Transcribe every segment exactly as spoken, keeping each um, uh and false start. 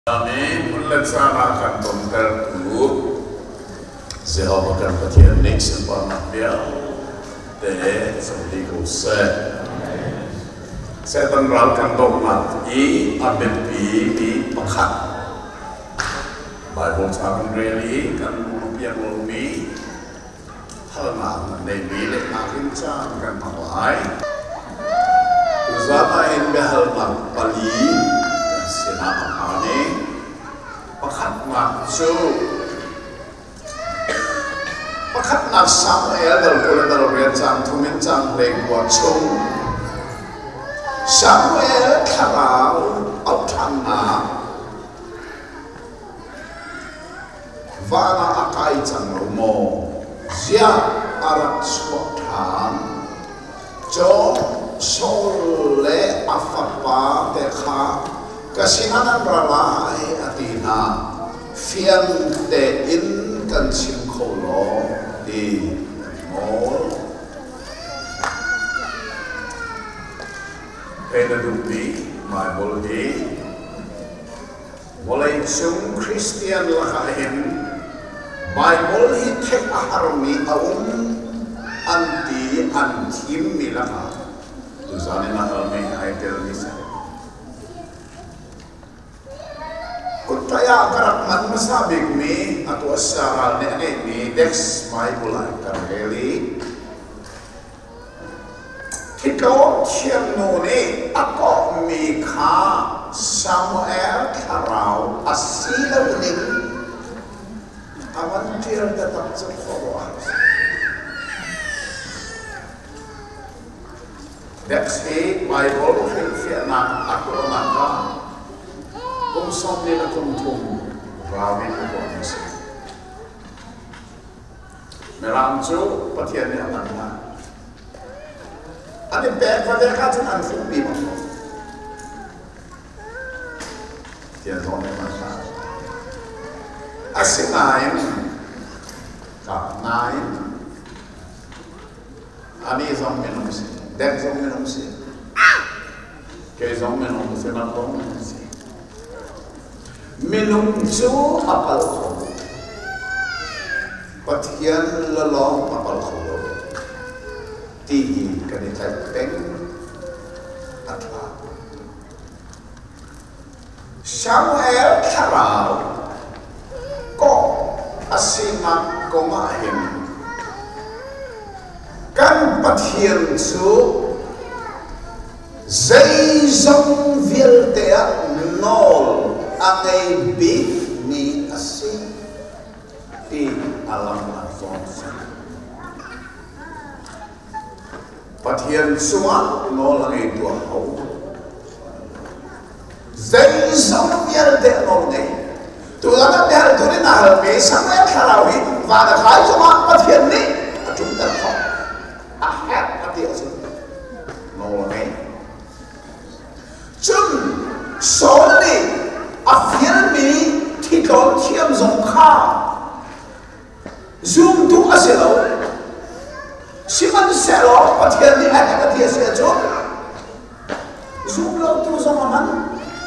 Kami melaksanakan konter dulu. Jehovah kan perhatian next sepanjang dia. Teh seperti kuset. Saya tenralkan dogmat i abepi di pekat. Bible sahabat really kan rupiah lumi. Hal nak nabi lek makin cang kan malai. Uzama in behal nak pali. Senapa kami pakat maksu pakat nak Samuel dalam kulit dalam rencang tumin cang lengkuat cung Samuel karau autana vana akai cang rumo zia arak suatan jo sole afapa tekha kasihanan ralai atina fian te in kan sim kholo di mol ena dupi mai boldi mulai sum Christian lahain Bible hi tek aharmi aum anti antim milaha tu zane na alme aitel nisa Kaya karak man masabig mi atau asal nenek mi dex mai bulan kareli kita tiang nune ako mi ka Samuel karau asila uning aman tiang datang sekolah dex he Bible Vietnam aku maka kung saan nila tungtung rawi ko po ang isa. Meramso, patiyan niya ang mga. Ano yung pagpader ka dyan ang fubi mo? Tiyan ko niya mga. Asinayin, kapnayin, ani isang minum siya, dek isang minum siya, kaya isang minum siya na po minum siya. Minum jo apal kholo patian lalong apal kholo tihi kanitai peng atla Samuel karau ko asima ko mahim kan patian jo zai zong vil tea nol angai bi ni asi di alam langsung patian semua nol angai dua hau zai zong biar de nol ngai tu lama biar tu ni nahal me Samuel karawi vada khai semua patian ni atung tak hau ahet patian semua nol ngai chun soli afian mi thikon thiam zong kha zoom tu aselo siman selo pathian ni ai ka tia se cho zoom lo tu zong man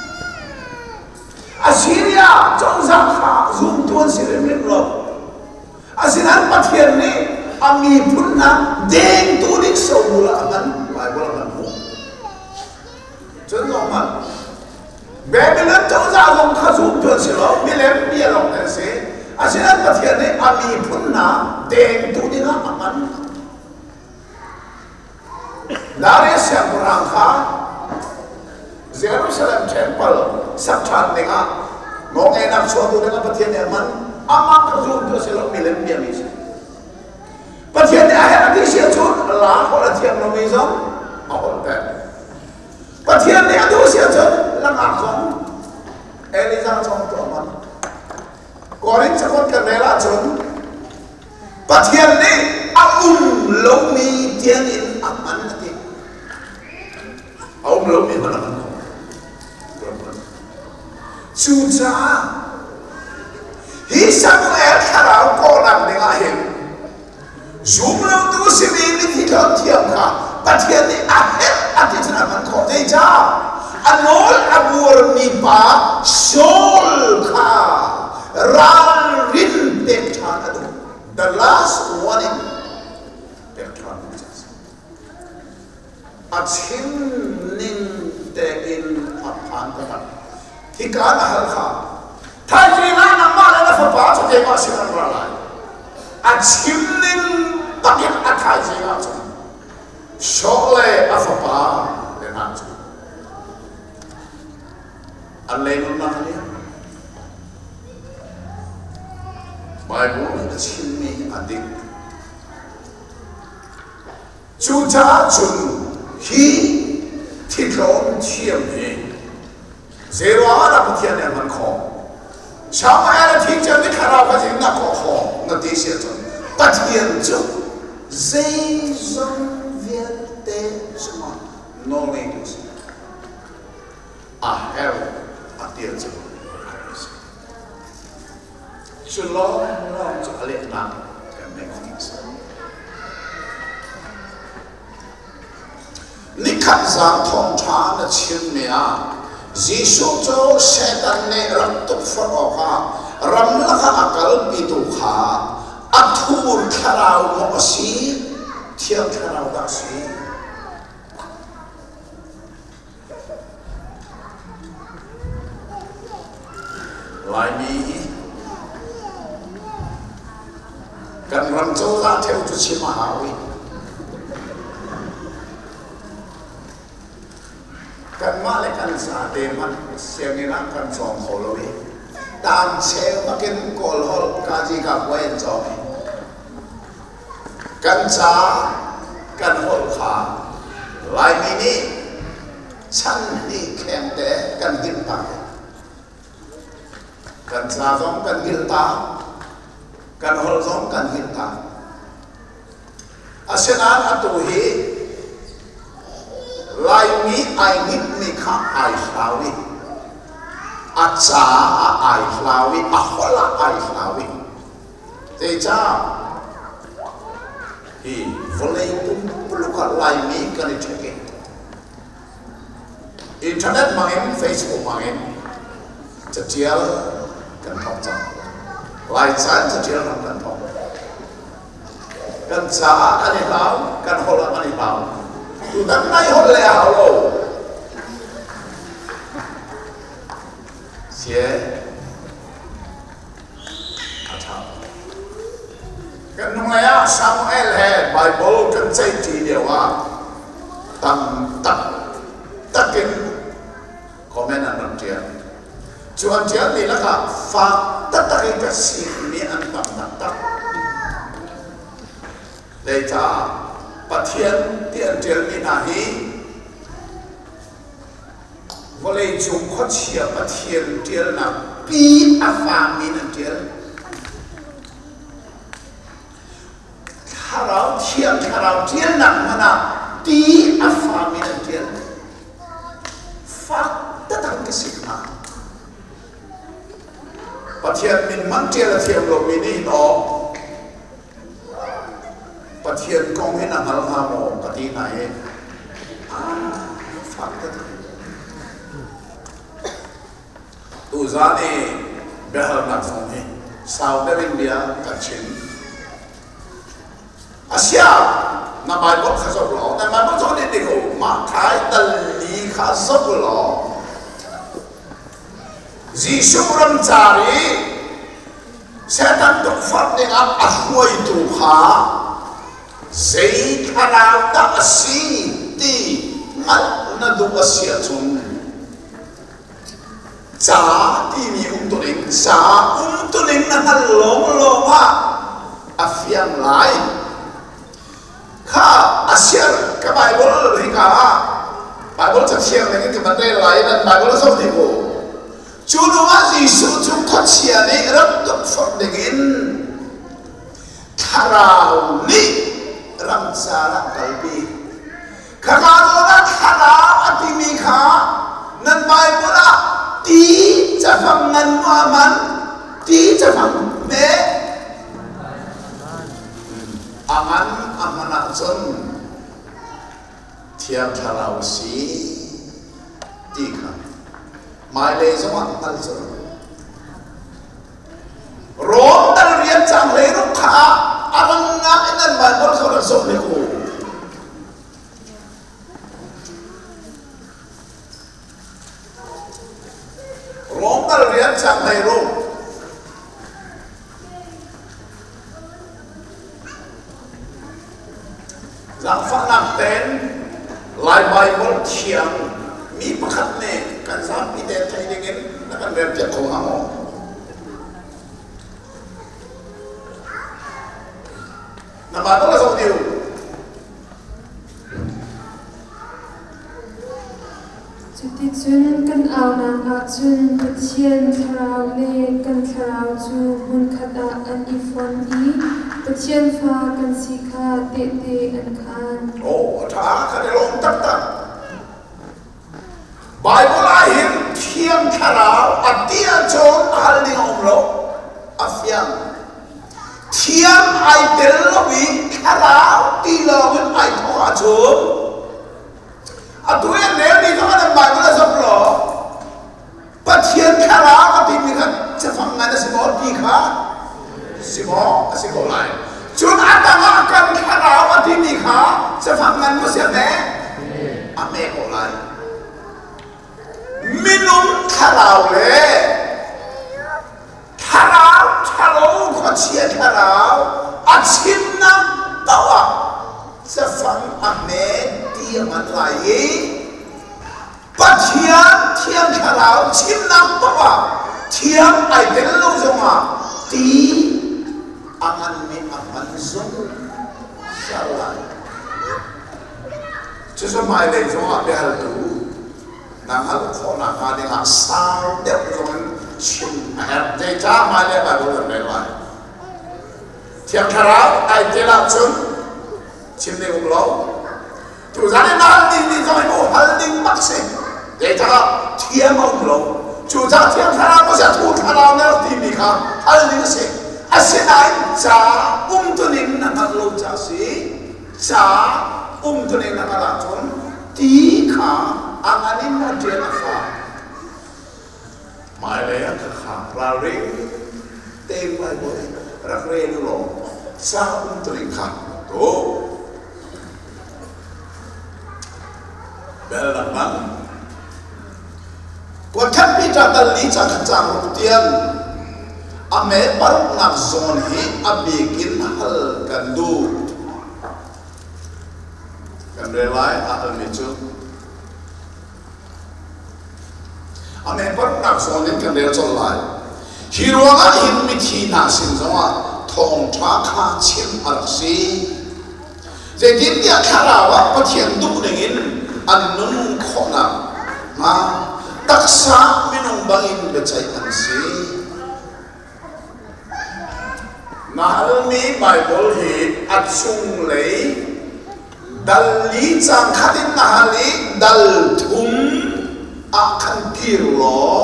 Assyria chong za kha zoom tu sirim lim lo asinan pathian ni ami punna deng tu dik so mula man Bible man mu chon zong man Babylon trong gia dòng khá dụng tuần xí lọ, bí lém bí lòng tên xí à xí nát bật hiện này, à mì phun ná, tên tu đi ngá ám ám Đá rê xem của ràng khá Jerusalem Temple, sắp chán này ngá Ngô ngay nạc xua tu đi ngá bật hiện này ám ám ám khá dụng tuần xí lọ, bí lém bí mì xí Bật hiện này à hẹn đi xí chút, lá khó là thiềm nó mì giống À hồn tên Bật hiện này à đu xí chút lang akong Eliza trong tổ man Corin sa kon kanela chun pathian ni aum lo mi tian in aman ati aum lo mi mana kan chu cha hi Samuel karau ko lang ni ahim zoom lo tu si ni thi thon thiam kha pathian ni ahet ati chana man ko dei cha anol abur ni pa sol kha ral rin pek than adu the last warning pek than achim ning te in aphan ka thi ka na hal kha thai ji na na ma la fa pa cho ke ma sin ra la achim ning takin athai ji ga cho shole afapa le na cho alle no na ni Bible achim ni adik chu cha chun hi thilom thiam ni zero ara pathian ne man kho shama ara thik chan ni khara ba jing na kho kho na ti sia chon pathian chu zai zong viet te sma no language a hell a tier chu chu lo lo chu ale na can make things ni khat zang thong tha na chin me a Jisu cho setan ne ram tuk for oka ram laka akal pitu kha athur kharau mo si thiam kharau da si lai mi kan ram cho la theo chu chi ma hawi kan ma le kan sa te man siang ni nang kan song ho lo wi tam che ma ken kol hol ka ji ka wen cho kan sa kan hol kha lai mi ni chan ni khem te kan gil ta kan sa jong kan gil ta kan hol jong kan gil ta asenan atu hi lai mi ai nit mi kha ai hlawi acha ai hlawi a hola ai hlawi te cha hi volei pum puluka lai mi kan ni theke internet mangin Facebook mangin chatial kan thong cha lai chan chatial kan thong kan cha ani hlaw kan hola ani hlaw tu dan nai hol le halo sie atha kan nong ya Samuel he Bible kan chai ti dia wa tam tak takin comment an tia chuan tia ni la ka fa tak tak ka si ni an tam tak tak later pathian tian tiel mi na hi volei chung kho chia pathian tiel na pi a fa mi na tiel tharau thiam tharau tiel na mana ti a fa mi na tiel fa ta tang ke sikna pathian min man tiel thiam lo mi ni no pathian kong he na ngal ha mo pati na he ah fa ta tu za ne behal na song he South India kachin Asia na mai bot kha sok lo na mai bot so ni de ko ma khai dal li kha sok lo Jisu ram chari setan tok fat ne ap a huai tu kha Zai kharau ta asi ti ngal na du asia chung cha ti mi um to ning sa um to ning na ngal long long ha afiam lai kha asia ka Bible hi ka Bible cha siang ne ki man dai lai nan Bible so ti ko chu no ma Jisu chu khat sia ni ram tok fot dingin kharau ni ram sara kalbi khakaro na khara atimi kha nan mai bola ti chafam nan man ti chafam me aman amana chon thiam tharau si ตีค่ะไม่เลยสมัครตั้งสุดร้องตั้งเรียนจังเลยลูกค้าอะไรงานนั่นมันก็เขาจะส่งให้กูร้องตั้งเรียนจังเลยลูกจากฝั่งนักเต้นลายใบบอลเชียงมีประคับเนี่ยกันสามปีเดินไทยเด้งนักการเรียนเจ้าของหางน้ำมันต้องส่งดิวจุดที่จุนกันเอานางอาจุนตะเชียนคราวเล่กันคราวจูบุญขดาอันอีฟอนอีตะเชียนฟ้ากันสีคาเตะเตะอันคานโอ้ท้าขันลงตักตักใบบัวลายหินเทียมคราวอัดเดียโจนอัลลิงอมโลอัฟยังเทียมไอเดลลวิคราวตีลวินไอทออาจูอัตัวเนี้ยนี่ทั้งนั้นใบบัวลายสับหล่อปัจเจียนคราวที่มีกันจะฟังงานสิบอดีค่ะสิบอสิบอลายจุดอัตมากันคราวที่มีค่ะจะฟังงานมุสลิมเนี่ยอเมริกาลายมินุมคาราวเล่คาราวชาโลขอเชียคาราวอาชิมน้ำตัวจะฟังอเมริกามันไหลปัจเจียนเทียมคาราวชิมน้ำตัวเทียมไอเดลลูจงอ่ะตีอันนั้นมีอันนั้นจงสลายจะสมัยเลยจงอ่ะเดี๋ยวดูนังฮัลโหลนังฮัลโหลสาวเด็กจงชิมแอบเจ้ามาเลยแบบนั้นไม่ไหวเทียมคาราวไอเดลจงชิมในอุ้งเราจุดนั้นนั่นนี่นี่จงให้กูฮัลดิงมักซิเจ้าเทียมอุ้งเราจุดนั้นเทียมคาราวก็จะถูกคาราวเนี่ยที่มีค่ะฮัลดิงซิอาศัยนั้นจ้าอุ้มตัวนี้นั่งฮัลโหลจ้าสิจ้าอุ้มตัวนี้นั่งฮัลโหลจงตีขาอันนี้มันเจริญฟ้าไม่เลยอ่ะค่ะเราเรียนเต็มไปหมดรักเรียนรู้หรอสร้างอุ้มตัวนี้ค่ะโตเบลล์นั้นกว่าแค่พิจารณาลิจากจางรูเตียนอเมริกานักโซนฮีอเมริกินฮัลกันดูกันเรียลายอัลมิจูอเมริกานักโซนนี้กันเรียลจนลายฮิโรกาหินมิทีนาสินจังว่าทองท้าขาชิมอักซีเจดินเนี่ยคาราวะปะเทียนดูหนึ่งอันนุ่งขนามาตักษามินุงบังอินเบจัยอันซีนาลมีไบเบิลฮีอัดซุงเลยดัลลีจังขัดินนาลีดัลทุมอาคันกิโล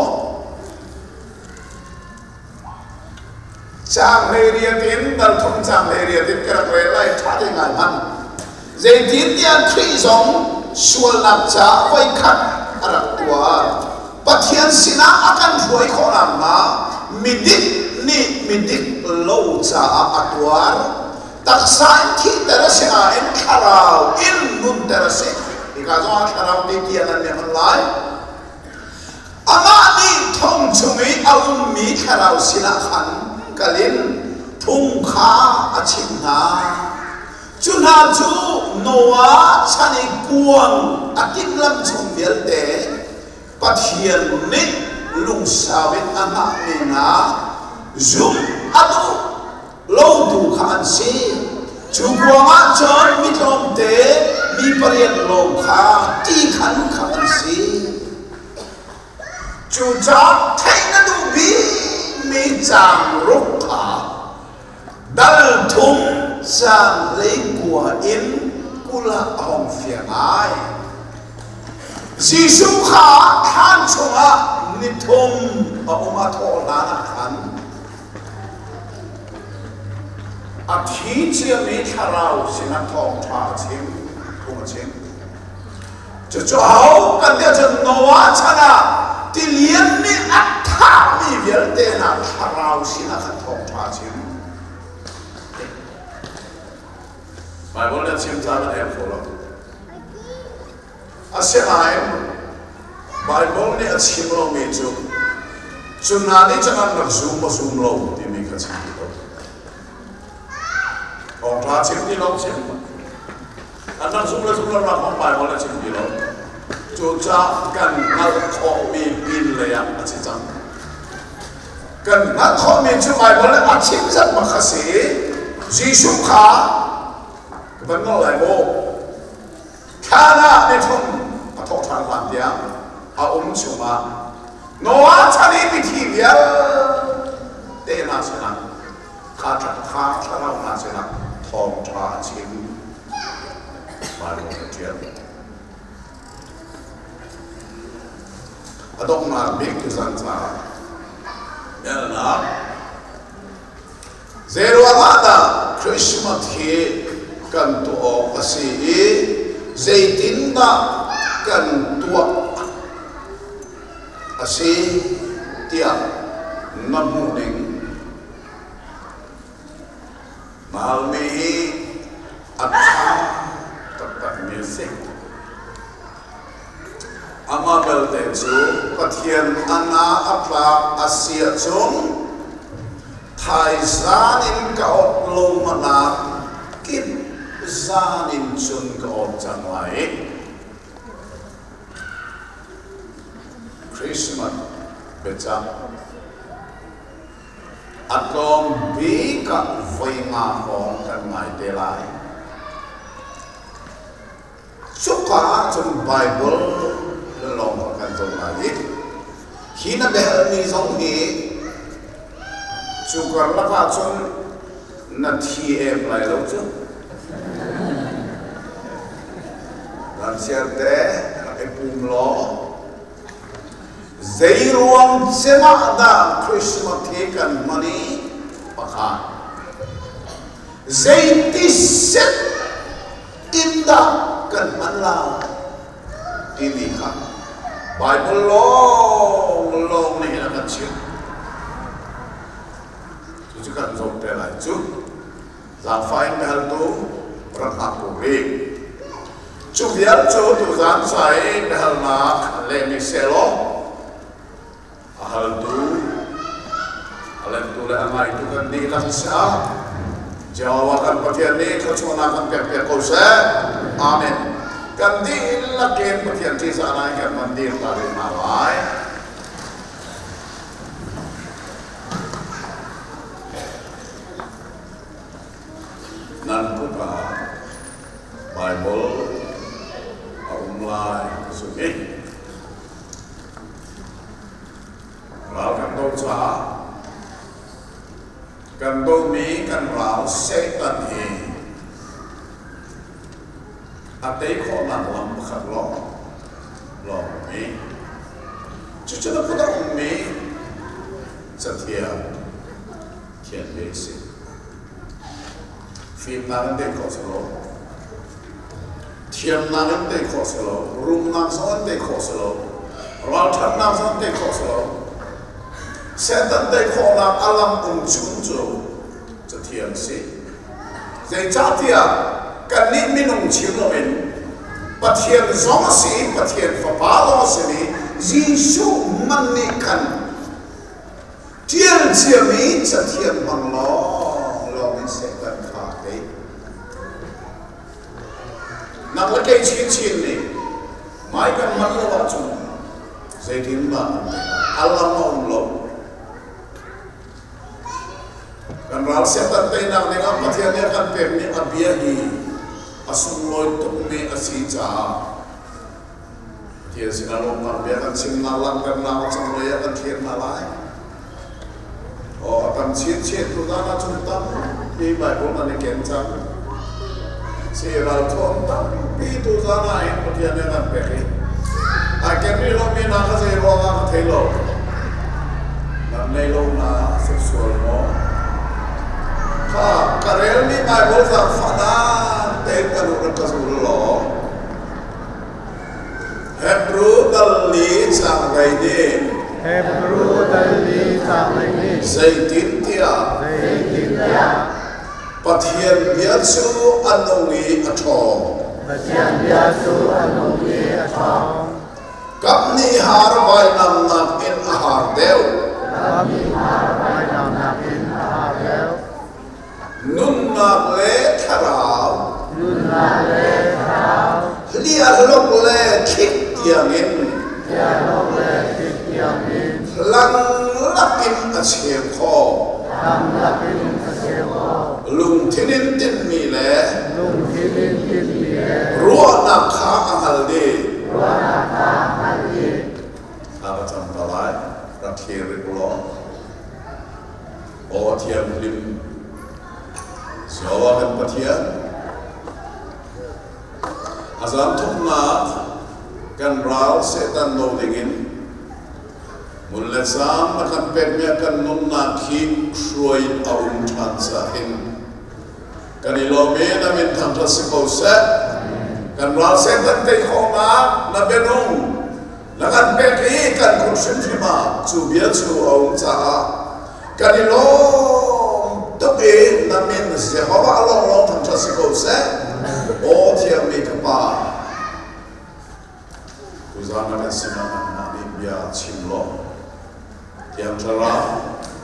จางเรียดินดัลทุมจางเรียดินกระเวลัยทัดยังไงมันเจดินเนี่ยคริสองส่วนนักจ่าไว้ขัดรักตัวปัจเจียนสินะอาการรวยคนนั้นมามิดินี่มิดิโลจ่าอัตวาร์ตักษาที่เตระเสียอินคาราวอินนุนเตระเสียอีกาจงคาราวดีที่นั่นเนี่ยมันไล่อามานี่ทงชงอีเอามีคาราวสินะขันกลินทุ่งขาอาชินนาจุนาจูโนวาชันิกวงอาทิตย์ลำชงเดียลเตปัจเจียนนี่ลุงสาวิตอามาเมนาจุมอดูโลดูขันซีจูกวงอาจารย์มิตรมเตมีปริยันโลขาตีขันขันซีจูจับเทนดูบีมีจางรุกขาดัลทุมจางเลยกัวอินกุลาหงเฟียงไอสิสุขาขันชงะนิทุมออุมาโทลานะขันอาทิตย์เชื่อมีคาราวสินะทองชาชิมคงชิม cho cho hậu cần theo chân Noah chana thì liền ni ắt thả mi việc tên là thảo xin là khát thòng thả chim bài vốn là chim ra là em phổ lắm à sẽ là em bài vốn là chim lâu mi chung chung nào đi chẳng ăn được zoom mà zoom lâu thì mình phải chim đi đâu thòng thả chim đi lâu chim anh đang zoom là zoom là làm bài vốn là chim đi lâu chú cha cần ngắt khó mi pin lấy à chỉ chẳng cần ngắt khó mi chú bài vốn là ăn chim rất mà khá sĩ Jesus khá vẫn nói lại vô khá na để thùng mà thọ thằng hoàn tiếng à ôm chú mà Noah cha đi bị thi việc tên là gì nào khá chặt khá chặt nào là gì nào thòng thả chim bài vốn là chuyện ở đâu mà biết cái dân xã nên là zero ada Christmas thì cần tụ ở sĩ dây tín đã cần tụ ở sĩ tiệm năm mùa đình mà mi ăn tập tập music ama belte chu pathian ana apla asia chung thai zan in ka ot lo mana kip zan in chun ka ot chang lai Christmas becha atom bi ka voi nga hong kan mai te lai chuka chung Bible lòng kan trong lại khi nó bé hơn như giống như chú còn lắp vào chung là thì em lại lâu chứ làm xe té là cái bùm ló giấy ruộng xe mạ đã Christmas thế cần money bạc hà giấy tí xét in đã cần ăn là ini kan Bible long long ni nak cium, tu kan zong telai tu, zafain behal tu berhak puri, tu biar tu tu zan sai behal nak lemi selo, ahal tu, alam tu le amai tu kan di laksa, jawakan patian ni kau cuma nak kan pihak kau se, amen. Kan di illa ken pathian thi sa nai kan mandir ta ri ma lai nan ku ka Bible um lai su ni lao kan do cha kan do mi kan rao Satan hi à đấy khó làm làm khát lo lo mi chú chú nó có đâu mi rất thiệt thiệt bế sĩ phim nào đến đây khó solo thiềm nào đến đây khó solo rung nào đến đây khó solo rau thắt nào đến đây khó solo sẽ đến đây khó làm alam ung chung chú rất thiệt sĩ dây cha thiệt kan ni minung chiu lo men pathian zong si pathian fa pa lo se ni Giêsu man ni kan tian chia mi cha thian mang lo lo mi se kan kha te nang la ke chin chin ni mai kan man lo wa chung sei tin ba Allah mo lo kan ral se tan te na ne ngam pathian ne kan pem ni abia hi asung loi tuk me asi cha dia sinalo mar bia kan sim na lang kan na chang loi kan thian na lai o tam chin chin tu na na chung tam pi bai bo na ne ken cha si ral thom tam pi tu za na in pathian ne kan pe hi a ken ni lo mi na ka se ro ga ka thei lo na nei lo na sexual mo ka karel mi bai bo za fa na te ka lu ka su lo Hebrew dali sang gai ni Hebrew dali sang gai ni Zaitin tia Zaitin tia Pathian biasu anongi atong Pathian biasu anongi atong Kapni har vai nam nak in ahar deu Kapni har vai nam nak in ahar deu Nun nak le tharau Nun nak le tharau Lia lok le khit tiang in Lia lok le khit tiang in Lang lakin achhe kho Lang lakin achhe kho Lung thinin tin mi le Lung thinin tin mi le Ruwa na kha angal de Ruwa na kha angal de Abatam balai Rakhir ulo O tiam lim Siawa kan patian Azam thukna kan ral setan no dingin Mulle sam makan peknya kan nunna ki shruai aum chansa hin Kan ilome na min thamta sikau se Kan ral setan te khoma na benung Lakan peki kan kursin fima Chubia chu aum cha Kan ilom Toki na min Jehovah along long thamta sikau se O tiam mi kapa Kuzana kan sinangan mani biya chimlo Tiam chara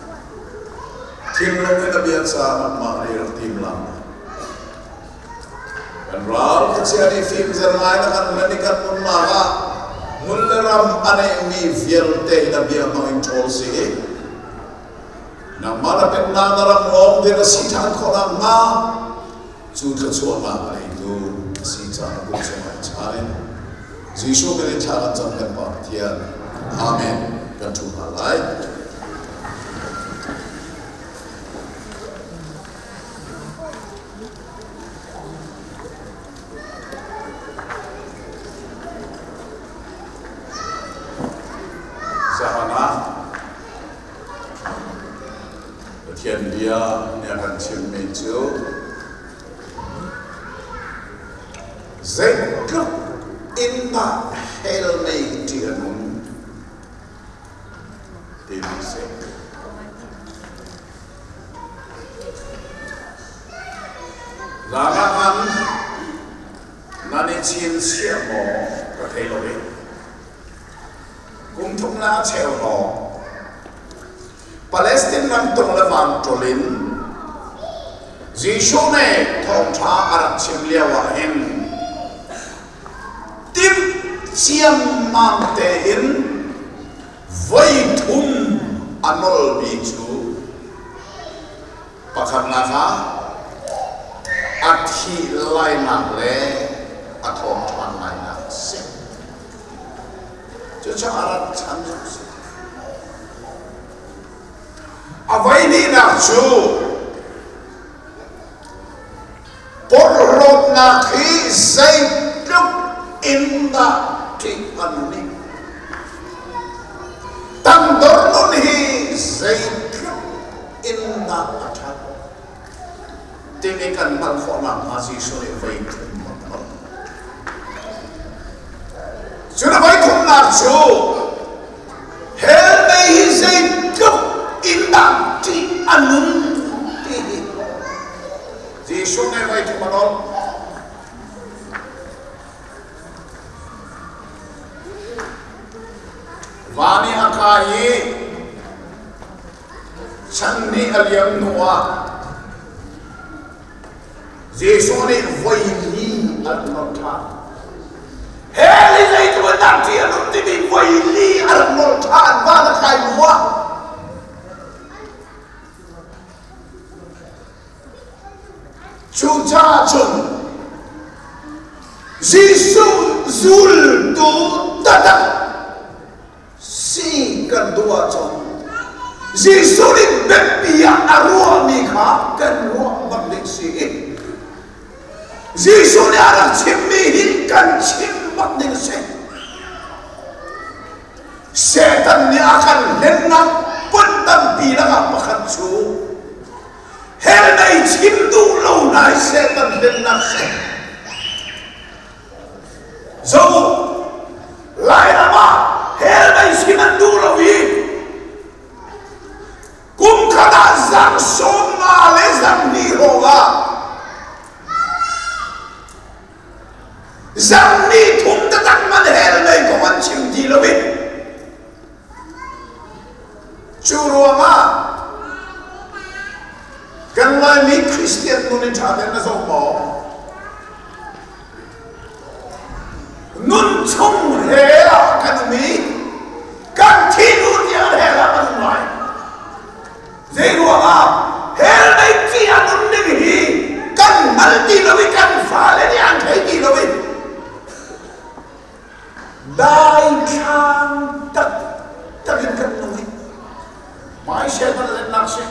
Timlo kita biasa mani timlang Kan ral keciari film zernai kan manikan munnaga Mulleram ane mi fiel te na biya mangin cholsi Nang mana penna naram om de sitan kolang ma Chu ka chuan ma ai tu sitan ku chuan chain Jisu ke charan chang kan pa thian amen kan thu ma lai Sahana Thian dia ni akan chim me chu Zekrup inna helmei tianun Dibise Lagahan Nani chin siamo Kathelore Kung thung na cheo ho Palestine nam tung levan tolin Jishu ne thong tha arak chim liawa hin Tim siam mang te in Vai thum anol bi chu Pakam laka Athi lai nak le Athom chuan lai nak se Chu cha arak chan chu se Avai ni nak chu Por rot nak hi zay luk Inna ti anuni Tandor nun hi zaytru inna athat Tinikan malkhona mazi suri vaytru makmal Suna vaytru nakchu Hel me hi zaytru inna ti anuni Jishu ne vaytru manol Vani akai Channi aliyam nuwa Jesu ni vaili al-nota Heli zaitu wadati anuti ni vaili al-nota Vani akai nuwa Chucha chun Jesu zul tu tadak Si kan dua chong Jisu ni bepia arua mi kha kan ruwa magdik si Jisu ni arak chimmi hin kan chim magdik si Setan ni akan henang puntan bilang apa kan chu Hel nai chim du lâu nai setan henang si So zang soma le zang ni hoga zang ni thum ta tak man hel nei ko man chim di lo bi churuanga kan lai mi Christian nun in tha den na so mo nun chung he kan mi kan thi nu dia he la kan mai zeruanga hel nei ti anun ni hi kan mal ti lo bi kan fa le ni an thai ti lo bi dai chang tak tak kan nu hi mai she ban le nak she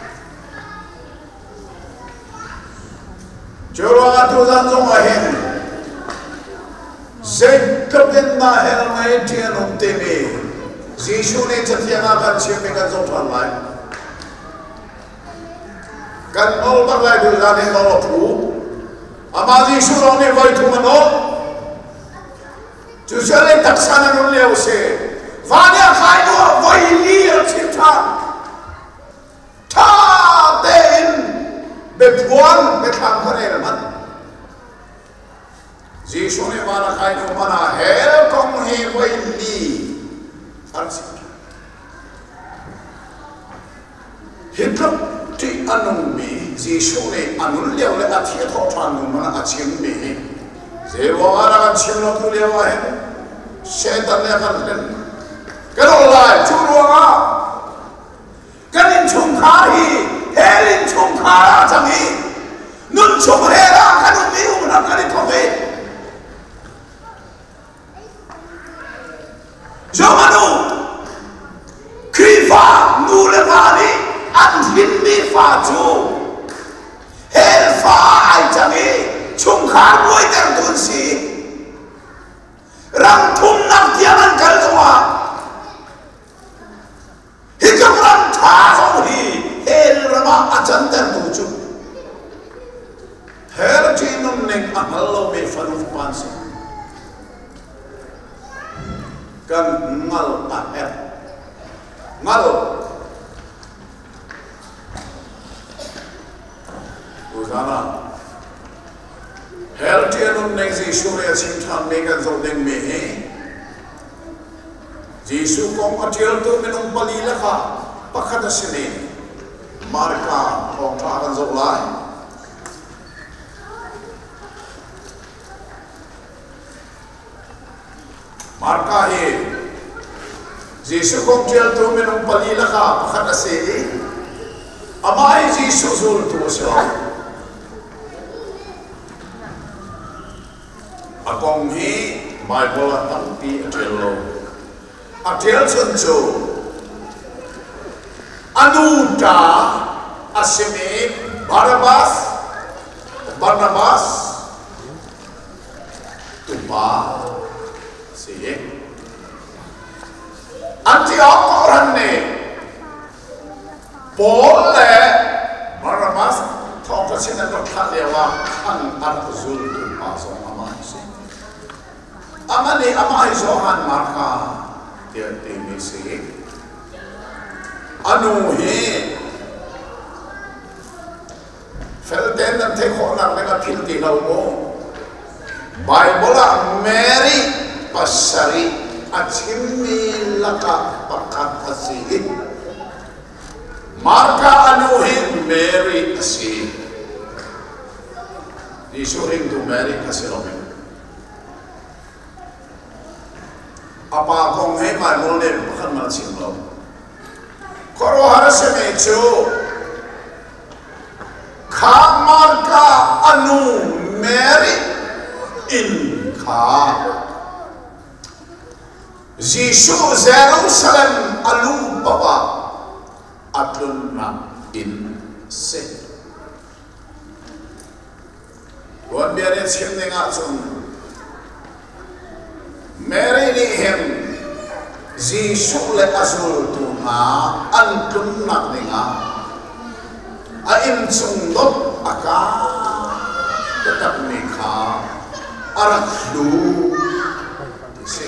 churuanga tu zan zong a hen Zekabin na hel mai tian um te me Jishu ne chatianga kan chim me kan zong than lai kan ol bak lai du za ne lo thu ama Jishu lo ne vai thu mano chu chale taksana nun leo se vania khai do vai li chim tha tha den be puan be tham khane man Jishu ne wala khai no mana hel kong he vai li arsi hitlop ti anung mi Jishu ne anul leo le athia tho than no mana achim mi je wala kan chim no tu leo he shaitan ne kan len kan lai chu ruanga kan in chung kha hi hel in chung kha chang hi nun chung he ra kan mi um na kan tho he Jomanu Krifa Nulevani and Hindi Fatu Helfa Aitami Chungkar Boyder Dunsi Ramtum Naftianan Kaltuma Hikam Tazoni Hel Rama Ajantar Duju Hel Jinum Nek Amalo Me Faruf Pansi kan ngal aher ngal uzana hel tianun nei Jishu le chim tham ne kan zo deng me he Jishu kong atial tu menung pali la kha pakhat asine marka ong tha kan zo lai marka he Jishu kong tial tu menung pali la kha pakhat ase amai Jishu zul tu so akong hi Bible tam pi atel lo atel chon cho anuta asime Barnabas Barnabas tupa se Antioch orang ne Paul le Barnabas thong ka sin na tha lewa an ar zul tu pa so ama se ama ne ama zo han marka te te me se anu he fel ten na te kho na le ka thil ti lo mo Bible Mary pasari achimmi laka pakat asi marka anu hi Mary asi Jishu ring tu Mary kasi lo apa kong he mai mol ne pakhat ma chim lo koro har se me chu kha marka anu Mary in kha Jishu Jerusalem alu baba atlun na in se wan biare chim ne nga chung Mary ni hem Jishu le azul tu ma atlun na ninga a in chung dot aka tetap nikha araklu se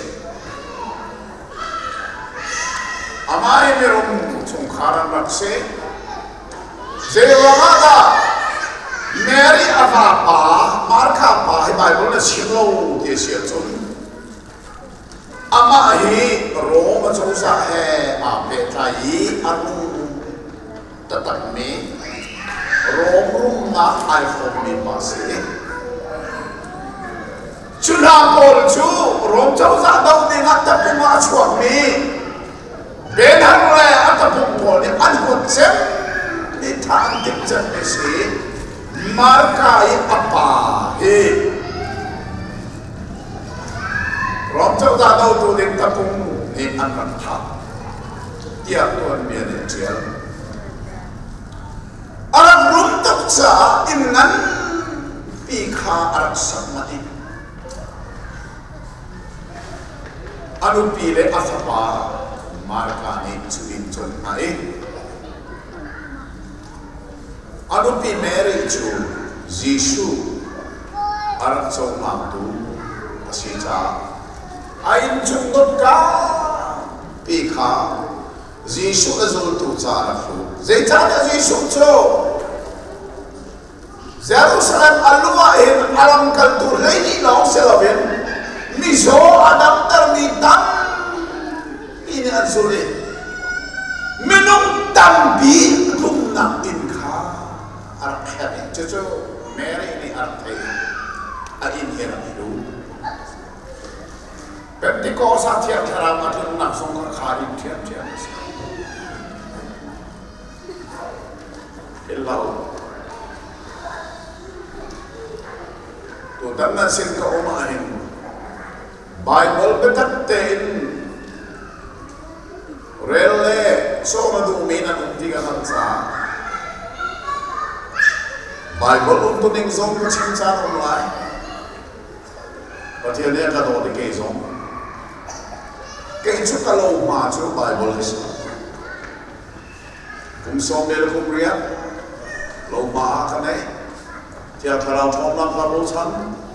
amai merom chung kharan rakse Zewamada Mary Avapa Marka Pa Bible na silo dia siatun ama hi Roma chosa he ape tai anu tatak me Rom rum na iPhone me pasi chuna pol chu Rom chosa dau ni na tapung ma chuak me ben han le atapung pol ni an hot chem ni thang tik chem me si Marka i apa he Rom chosa dau tu ding tapung ni an ran tha dia tuan bian ni chial Arab rum tak sa innan pikha Arab samai anu pile asapa Marka ni chuin chon ai anu pi Mary chu Jishu Arab chon ma tu asija ain chung dot ka pikha Jishu azul tu cha rafu zaitan Jishu cho Jerusalem alua in alam kaltur lady long selavin miso adam termitan ini azule minum tambi rumna inka arkhabi jojo Mary ini arthai adin hera hidu Pentecost tiap cara matun nak songkar khadim tiap tiap Hello tu dan nasin ka umahin Bible betatin rele so madu minan untiga hansa Bible untuk ning zong cinta online patian dia kata di ke zong ke chu kalau ma chu Bible is kum som bel kum riat lo ma ka nei dia kalau thom lam ka lo chan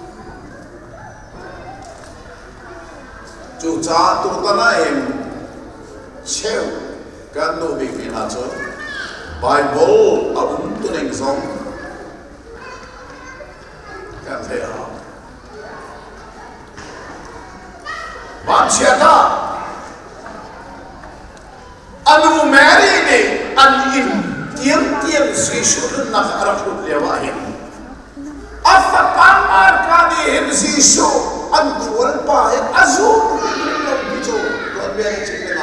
chu cha tu ta na em cheu kan no big ni na cho Bible a um tu ning zong kan se ha ban sia ta anu Mary ni an in tiang tiang Jishu na araput lewa hin afa pamar ka ni hin Jishu an kual pa hin azul lo bicho lo be chingena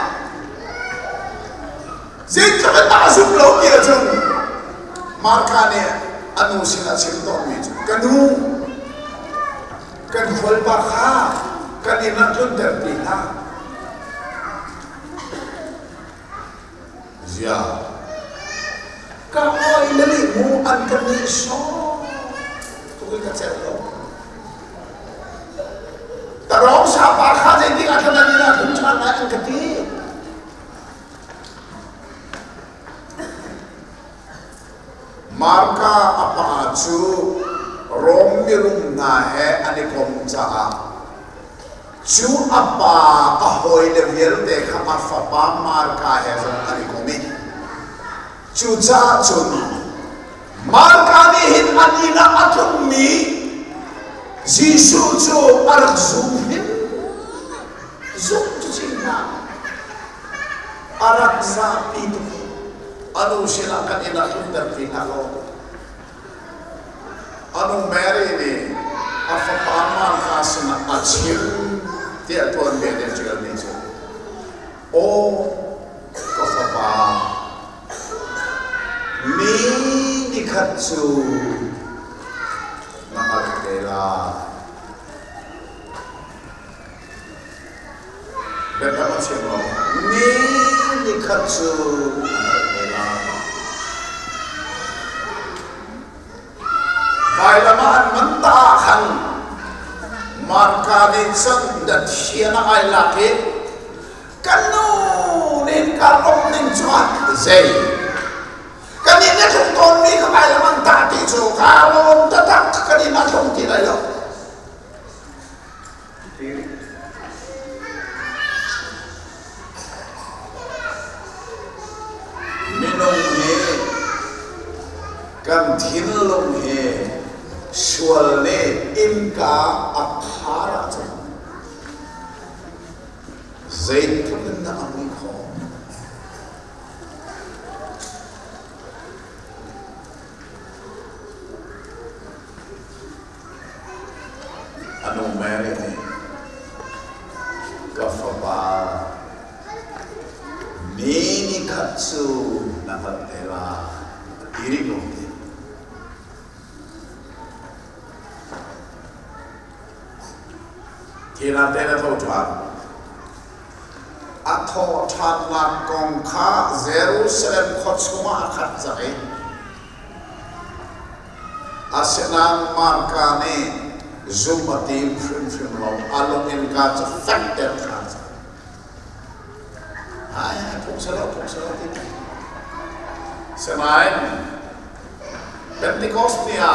zikra ta azul lo dia chung marka ni anu sina chimto mi kanu kan kual pa kha kan ina tun terti ha zia ka oi lali mu an kan ni so tu ka chelo tarong sa pa kha je ti akan ni na kun cha na an kati marka apa chu rom mi rum na he ani kom cha chu apa ahoi le vier de khama fa pa marka he zon ani komi chu cha chu marka ni hin ani na atum mi Jishu chu arak zum hin zum chu china arak sa pitu anu sila kan ina under pinalo anu Mary ni afa pa marka sina achim dia tuan dia dia juga ni so oh kafapa ni dikatsu namakela betul macam apa ni dikatsu namakela bailaman mentahan marka di sang dan siapa ay laki kanu nin kalong nin cuat zay kanina kung toni kamay lamang tati so kalong tatak kanina kung tinayo minong he kan thin lom he sual ne inka akhara cha zaid thun na ami kho anu mere ne kafaba nini katsu nahatela iri gomte kira tena tho thwan atho that la kong kha Jerusalem khotsuma akhat jai asenang markane zumati frim frim lo along in ka factor kha ai phung sala phung sala ti semain Pentecost nia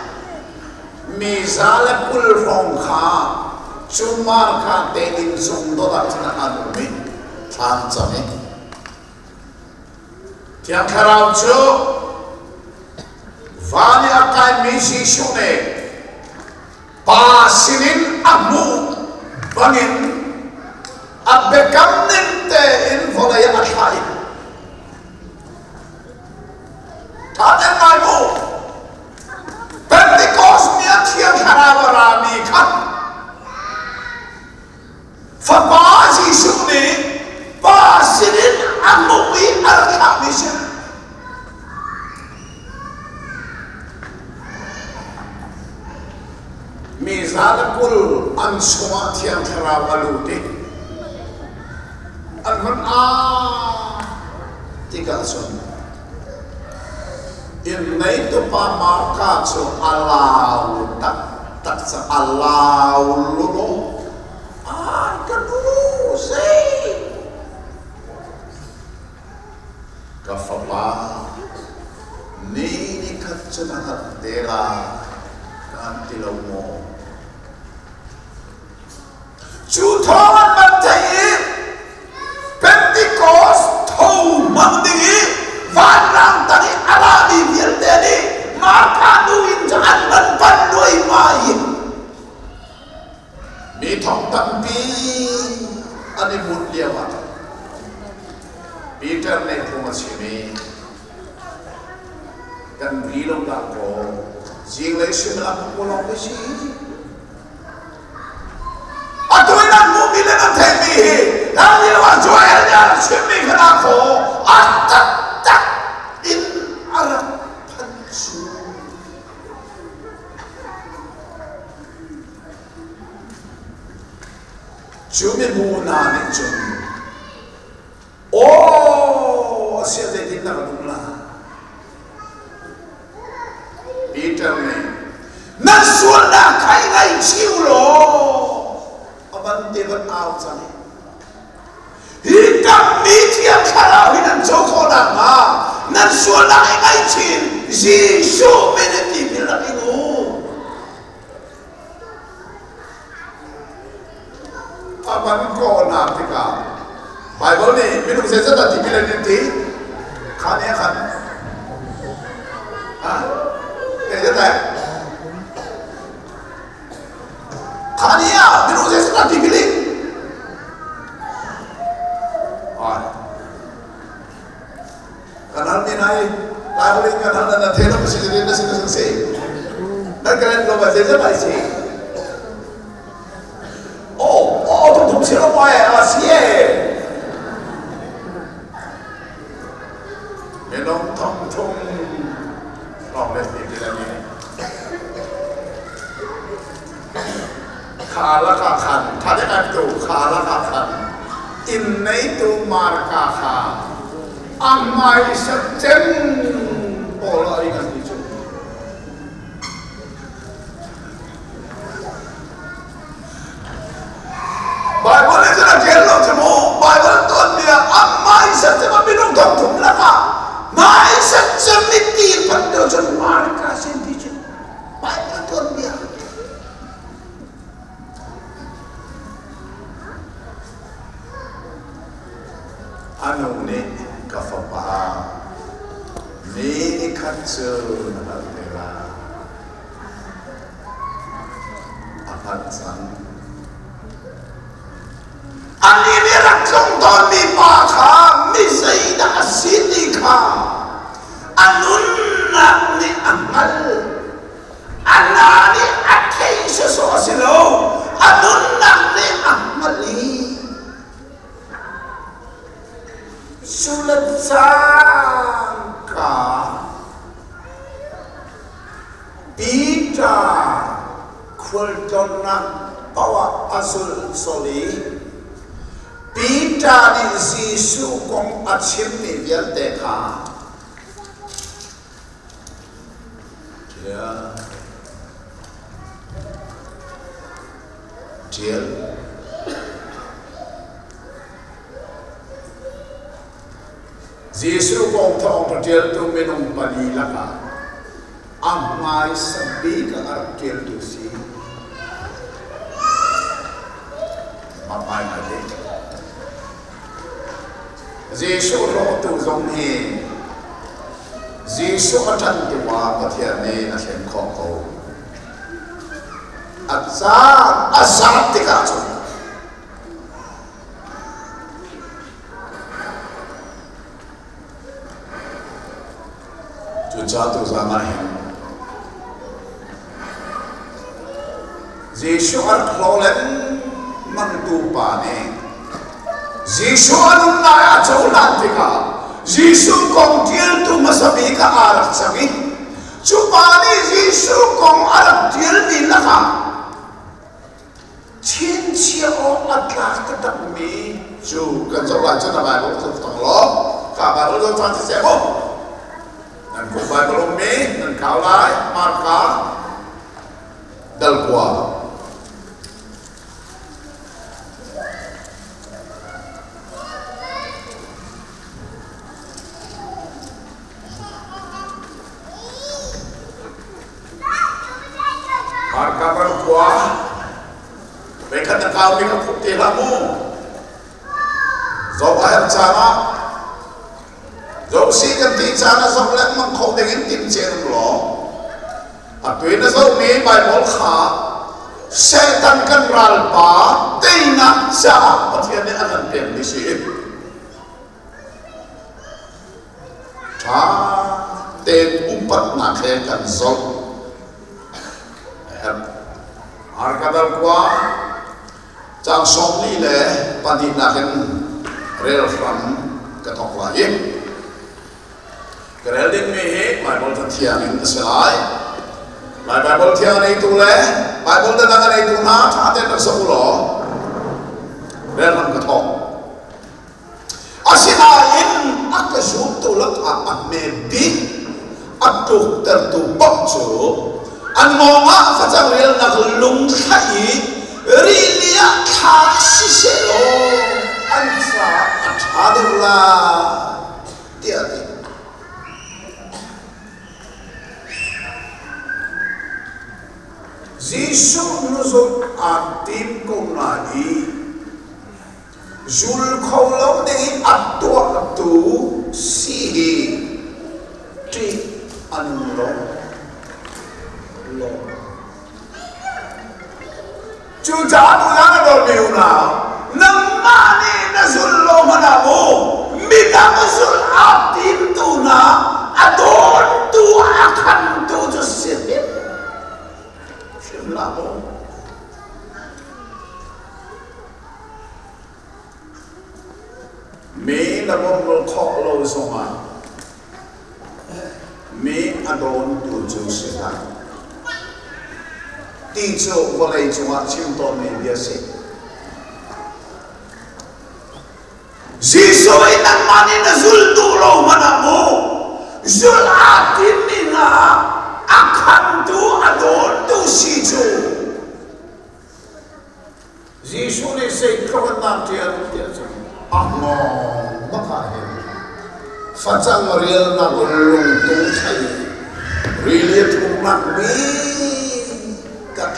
mizala kul rong kha chumar kha te in sung do da chana anu mi tham chame tiang kharau chu vani akai mi si shune pa sinin amu bangin abekam ninte in volaya athai Tade mai mo Pentecost mia thiang kharawara mi kha fa ba ji su ni ba sinin amu wi arkha mi sin mi zalakul an suma thiang kharawalu te an man a tika son in nei to pa marka cho alau tak tak sa alau lulo ah kanu sei ka fa pa ni ni khat chana hat dela kan tilo mo chu thon man thai Pentecost thou mang dingi van rang tani arabi vial tani maka duin jan ban ban doi mai mi thong tam pi ani mut liawa Peter ne thoma chimi kan vilo da ko jing le shimla ko lo pe si atoy na mu mi le na the mi na ni wa joel ya shimi khana ko at tak in arab panchu chumi mu na ni chum oh sia de din na dumla Peter ne na suana kai ngai chiu lo aban te ban out sani hikam media kharau hinan chokho na ma nan suana ngai chin Jisu meneti bilabinu aban ko na tika Bible ni minum sesa tadi bilaniti khane khan ha kaya tak khania minum sesa tadi bilin ah kanal ni nai Bible ni kanal na thela mesti jadi nasi nasi se nak kalian lo baca je baca se oh oh tu tu sila mai asie Menong tong tong long les ni bila ni khala ka khan thade ka tu khala ka khan in nei tu mar ka kha amai satchen bola ingat ni chu Bible ni jana jello jemo Bible ton dia amai satchen ma binong tong tong la ka mai satchen miti pando jon mar ka senti chu Bible ton dia anu ne ka fa pa ni kacau nak bela apa sang ani ni rakong ton mi pa kha mi sei da sini kha anun nak ni amal ana ni akai so silo anun nak ni amali sulat sangka Pita kultona bawa asul soli Pita ni Yesus kong achim ni biar teka dia dia Yesus kong thong perjel tu minum padi laka amai sabi ka arkel tu si mapai mati Yesus roh tu zong he Yesus akan tua patian ni nasihat kau asal asal tiga tu jatuh zaman ini Yesus arkelolen mentupa ni Yesus anu naya jauh nanti ka Yesus kong dia tu masabi ka arak sami cuba ni Yesus kong arak dia ni laka cincin orang atlah tetap mi cu kan jauh aja nama aku tetap lo kabar lo jangan sibuk dan kubai belum mi dan kau lai marka dal kuah marka dal kuah mereka nak kau mereka putih lamu zau air cara Jauh si ganti cara sebelah mengkau dengan tim cerum lo, atau ini jauh ni Bible kha, setan kan ralpa, tina sah, pertian ni akan tem di sini. Ah, ten umpat nak kan zau, harga dalkuah, jang som ni le, pandi nak kan rel from ketok lain. Kerelding mehe, Bible tertiang ini selai. Bible tiang itu le, Bible tentang itu nak hati tersebut. Dalam ketok. Asinain aku suatu lek apa mebi, aku tertutup tu. Anonga facang real nak lung kai, rilia kasih selo. Ansa adalah tiada. Yesus nuzul atim kong nai, zul kau lau nengi atua atu sihi ti anlo lo. Cuca tu yang ada miuna, namane nazul lo manamu, mina nazul atim tu na, adon tu akan tu jusihim. Lamo me lamo melkok lo songa me adon tu jusita tijo boleh cuma cinta me biasa Yesus inang mani nazul tu lo manamu zul atin nina akan tu adon tu sijo Yesus ni say kawan nak dia dia amo makahir facang real na gulung tu kai really tu nak mi kat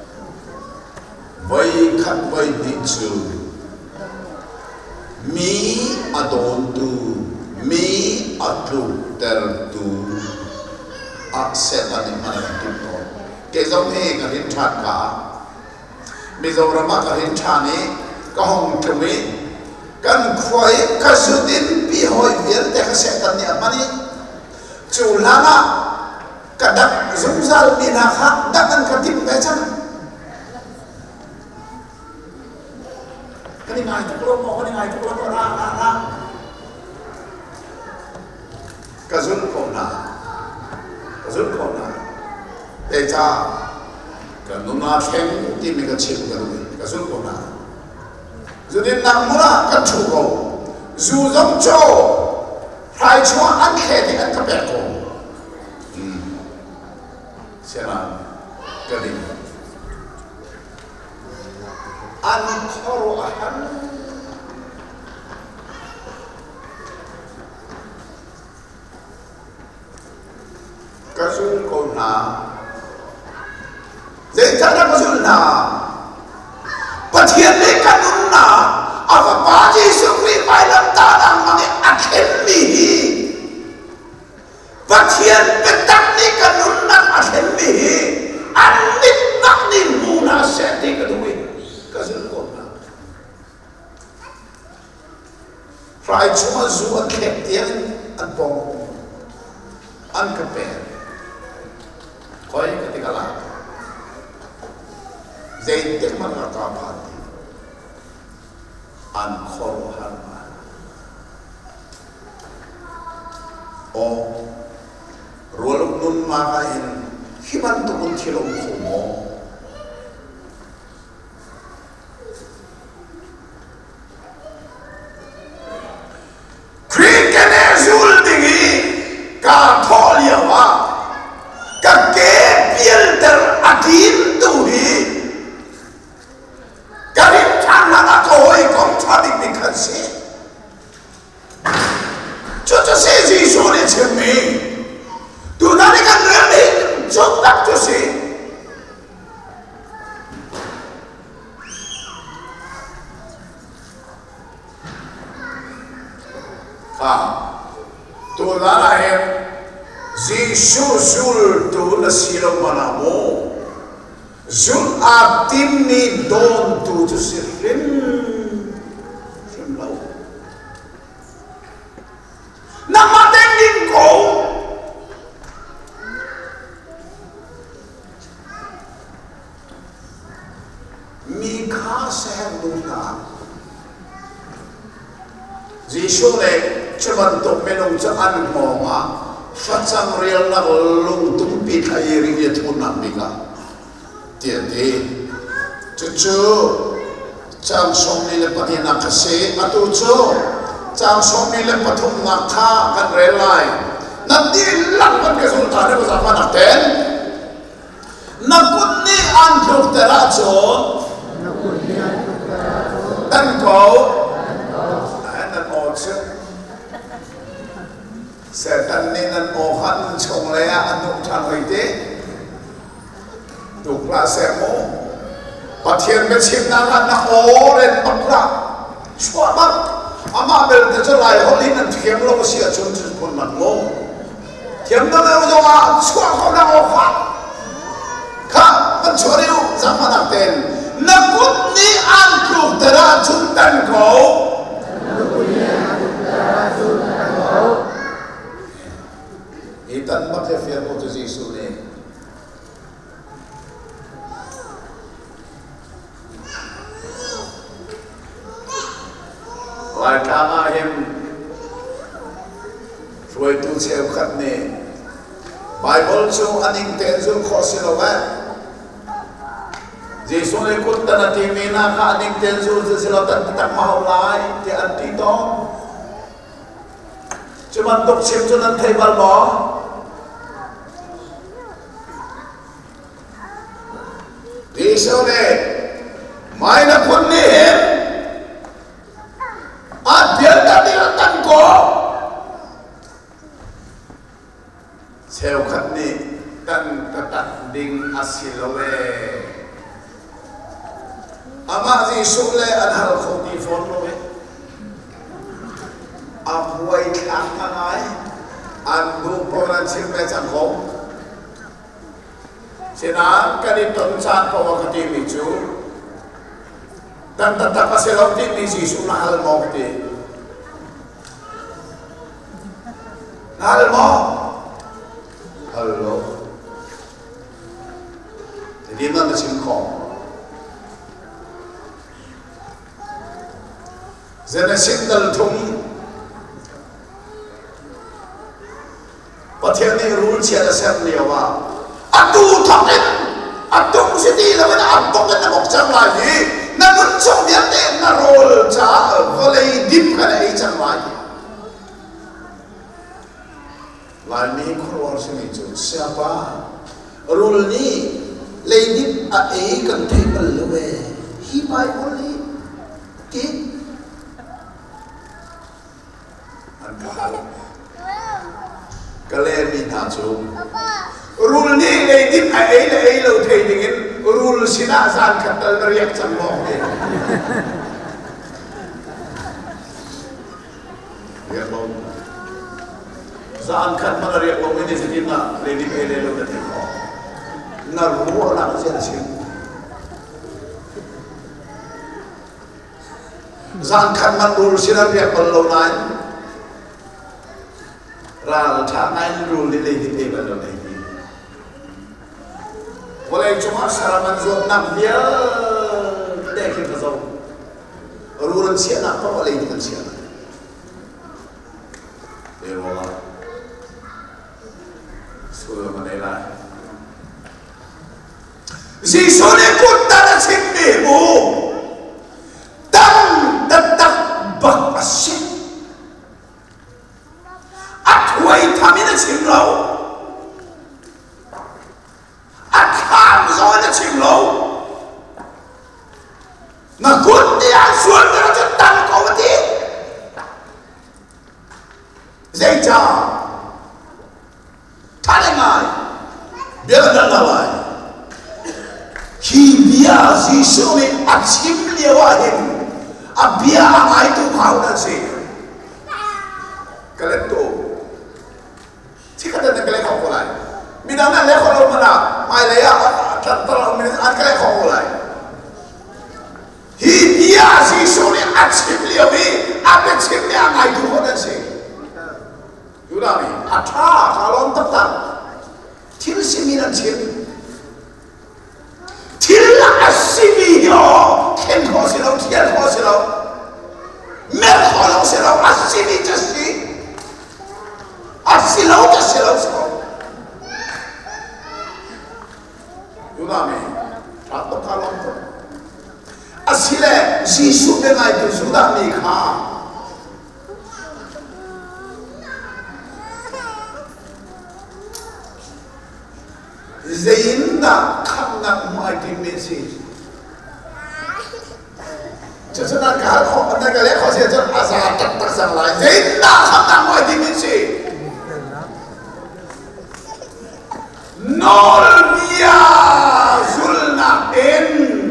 boy kat boy dicu mi adon tu mi atlu ter tu a setan in mana tu no ke zong he ka rin chat ka mi zong rama ka rin chani ka hong chumi kan khoi ka sudin bi hoi vir te ka setan ni amani chu lama ka dak zungzal mi na kha dakan ka tim pe chan kani ngai tu pro mo kani ngai tu pro ra ra ra kazun ko na kazun ko na te cha ka nuna theng ti mi ka chim ka ru kazun ko na zudin na mura ka chu ko zu zong cho hai chua an khe ti an ka pe ko sera ka di an khoro ahan kasul ko na zai tana kasul na pathian ne kanun na ava baji sukri bailam tanang mani akhen mi pathian petak ne kanun na akhen mi anit nak ni muna seti kadui kasul ko na rai chuma zuan khek tiang an pong an kaper koi ketika lah zain tek man ka phat an khoro harma o rolok nun ma ka in himan tu kun thilom khumo krikene zul dingi ka tholia wa ka ke piel ter adim tu hi karim chana na koi kom chadi nikasi cho cho se ji so le chemi tu na ni kan re ni chok tak cho se ha tu na la he Jisu zul tu na silo manamo zul atim ni don tu tu sirin sim lau na mateng din ko mi kha sehem nuna Jisu le cuman tok menung caan monga Fatsang real na lung tumpi kaya ringgit pun namika. Tiada, cucu, cang song ni lepas ni nak kasih, atau cucu, cang song ni lepas tu nak kah kan relai. Nanti lakukan kesultanan bersama nak ten. Nakut ni anjuk terajo. Dan kau, dan ocean. Setan ni nan ohan chong lea anu chan hoite tukla semo pathian me chim na na oren bakla chwa bak ama bel te chalai holin nan thiam lo sia chun chun kon man mo thiam na le jo a chwa ko na o kha kha kan choriu zamana ten na kut ni an kru tera chun tan ko Itan maksud firman Tuhan Yesus ni. Lai kama him, suai tu cewek kat ni. Bible tu aning tensul khosilawa. Yesus ni kun tanah timina ka aning tensul sesilatan tetap mahulai ti anti to. Cuma tok sim tu nan tebal bo. Yesus ni, main akun ni, ada tadi datang ko. Sewkat ni tan tetap ding asilawe. Ama Yesus le anhal khoti phone lo. abuai khang ngai an du poran sim le chang khom sina kani ton chan pawa kati mi chu dan tata paselo ti ni Jisu na hal mo ti hal mo hello jadi na sim khom zena sindal thum pathian ni rule chia la sem liawa atu thakin atung siti la na apok na mok chang la hi na mun chong biam te na role cha ko lei dip ka ei chang la hi la ni khor sini chu siapa rule ni lei dip a ei kan thei bal le hi bai only ki kalian minta tu rule ni lei dip a ei le ei lo thei dingin rule sina san khatal riak chang mo ya lo san khat ma riak lo ni sitin na lei dip ei le lo da thei ko na ru na se na sin san khat man rule sina riak lo nai ra cha ngai rule ni lei dip ei ba lo nei boleh cuma saraman zuat nak dia dek kita tahu ruran siapa nak apa boleh dengan siapa dia bola sudah mana lah si sore pun tak ada sini bu dan tetap berasyik atuai tamina cinglau rồi nó chìm lâu nó cuốn đi ăn xuống nó cho tăng có một tí dây chờ thả lên ngài biết là đơn là vậy khi bia gì xuống đi ăn chìm liều à hình à bia ai tu khảo là gì cái lên tu chỉ cần là cái lên học lại mình đang là lấy khẩu mà nào mai lấy à tolong minit an kale khong lai hi dia si sone achim liawi ape chim ya ngai tu hodan se yudani atha kalon tak tak til siminan chim til asimi yo ken ho se lo tiel ho se lo mer ho lo se lo asimi jasi asilo jasi lo se Yudami, tak kalon tu. Asile Jisu dengan itu sudah nikah. Zainda kamna mai dimensi. Jadi kalau kau anda kalau kau saja asal tak tak salah. Zainda kamna mai dimensi. Nol dia zulna in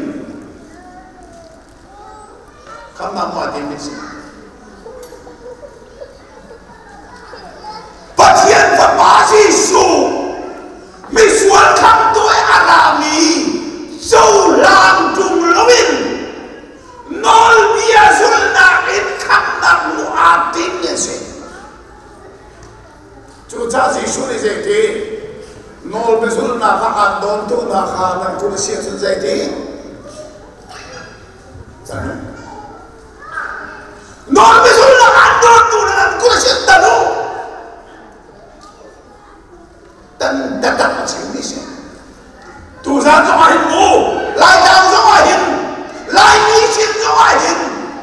kama mati misi patian pemasi su misuan kam tuai arami saulang tung lewin nol dia zulna in kamna muatin yese cuaca sisu ni zeti nol besul na ka andon tu na ka na kursi sun zaiti nol besul na andon tu na kursi tanu dan datang macam ni sih tu san so ahin mu lai dang so ahin lai ni sin so ahin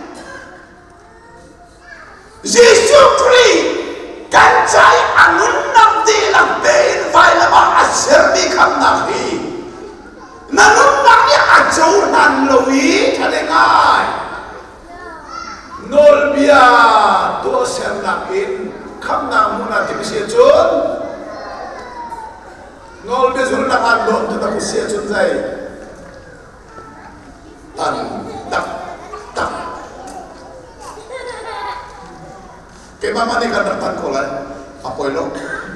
Yesus Kristus kan cai anun nam di lang bein vai lama asir mi kam nahi nanun namnya ajau nan lowi kalengai nol bia to sem nakin kam namuna tipsi chun nol bezul na andon to tapsi chun jai tan tak tak ke mama ni kan tan ko lai apoi lo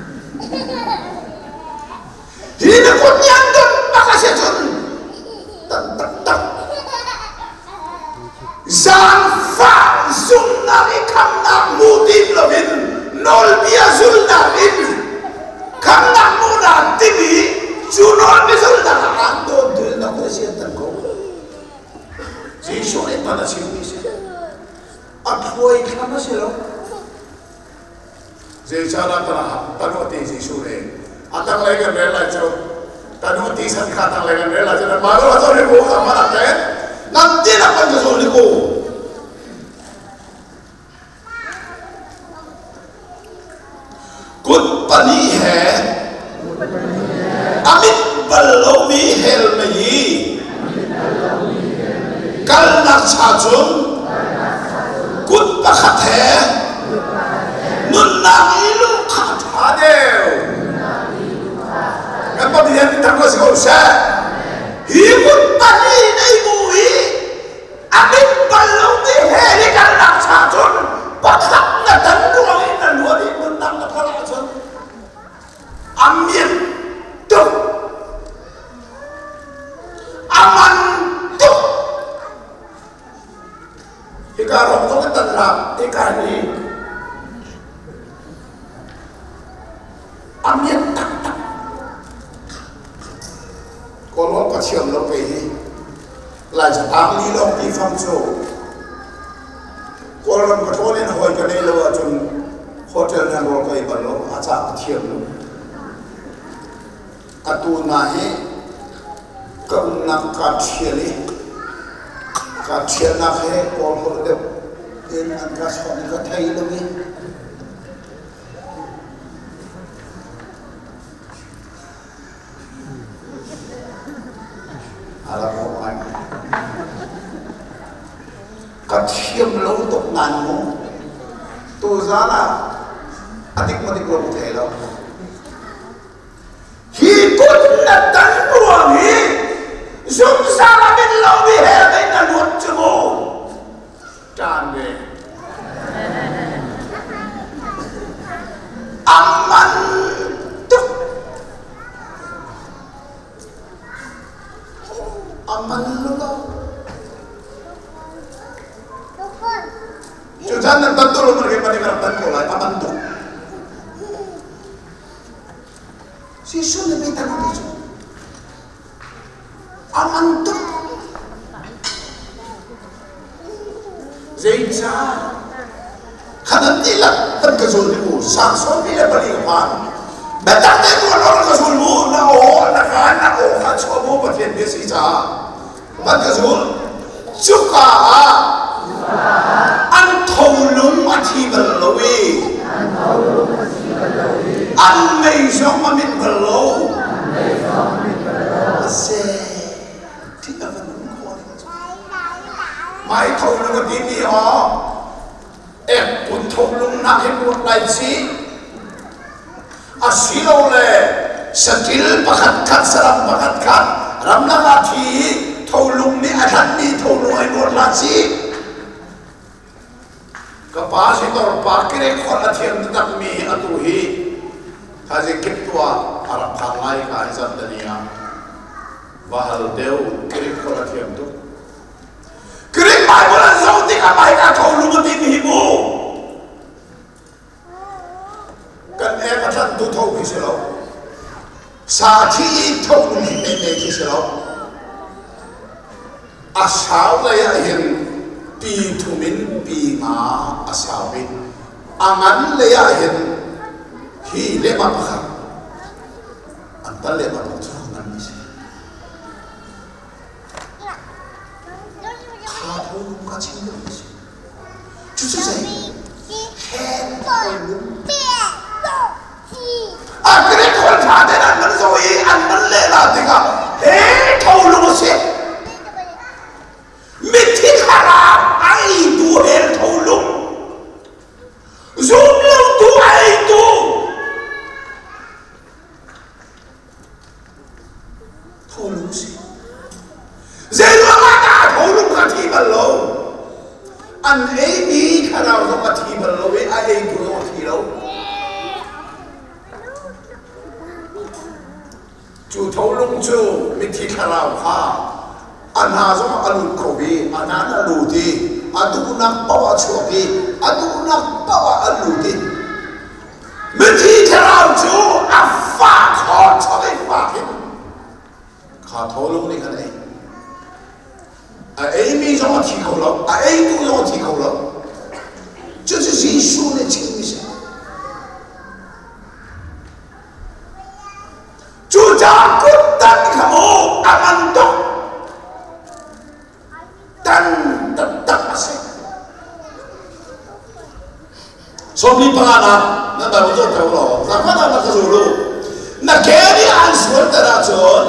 hina ko nyang don makase jon tan tan tan zan fa zunna ikam na mudim lovin nol bia zulna in kam na muna tibi junol bi zulna ando dul na ko siya tan ko si so e ta na si mi se atloi kama se lo je chara ta tanu ti si su re atang lai kan rela cho tanu ti san kha tang lai kan rela cho na maro so ni ko ka mara te nam ti na pa so ni ko kut pani hai amit balomi hel mai kal na cha chum kut pakhat hai nun na ilu khat hadeu kan pa dian ta ko se ko sa hi kut pani nei bui amit balomi hel kal na cha chum pakhat na dan ruang na luari nun na na kala chum amin tu aman tu ikarong tu ketenang ikani amin tak tak kalau kasihan lo pehi lagi ami lo di famso kalau betulan hoi kene lo acun hotel yang lo kai balo aja kasihan lo atu nahi keunang kasihan kasihan nahe kalau horde in angkas honi katai lo ni alam orang kasihan lo untuk nanmu tu zana adik madik lo bukai lo hikut natan ruangi zum sana bin lawi hei na luat cemo tande aman tu aman lo sudah nanti tu lo mereka pada keratan kolai aman tu sisu lebih tahu itu aman tu Zainza kadang tidak terkesulitan sakson tidak paling aman betul tu orang kesulitan na oh na kan na oh kan semua bagian dia sisa betul suka antolung mati berlawi Anmei zong amin belau, se tidak menunggu. Mai thâu lung cái gì họ, em pun thâu lung nak em buat lain si, asilo le, setil pakat kat seram pakat kat, ramla mati thâu lung ni adan ni thâu lung em buat lain si. Kapasitor pakire khol athiam tak mi atuhi. Haji ketua Arab Khalai ka izat dunia bahal deu kirim kola tiam tu kirim mai bola zauti ka mai ka thau lu ti ni bu kan e ka than tu thau ki selo sa thi thau lu ni me me ki selo asau la ya hin pi thumin pi ma asau bi aman la ya hin hi lema pakha antal lema pakha nan ni kha tho ka chin lo ni chu chu sai hen ko lu a kre khol tha de nan nan so yi an nan le la de ka he tho lu se mithi khara ai du he tho lu zoom lo tu ai tu thâu lũng gì, dễ dàng mà cả thâu lũng cả thi bẩn lâu, anh ấy đi khả nào không cả thi bẩn lâu với ai ấy thâu lung chu mi thi kharau kha anha zo alu khobi anana alu ti adu nak bawa chuki adu nak bawa alu ti mi thi kharau chu afa kho choi fa kim kha thâu lung ni kan ai a ai mi zo thi kho lo a ai tu zo thi kho lo 这是耶稣的精神。主家孤单kamu aman dok dan tetap masih. Sobi pangana, na baru tu tahu lo. Siapa nama kesulu? Na kiri ansur teracun.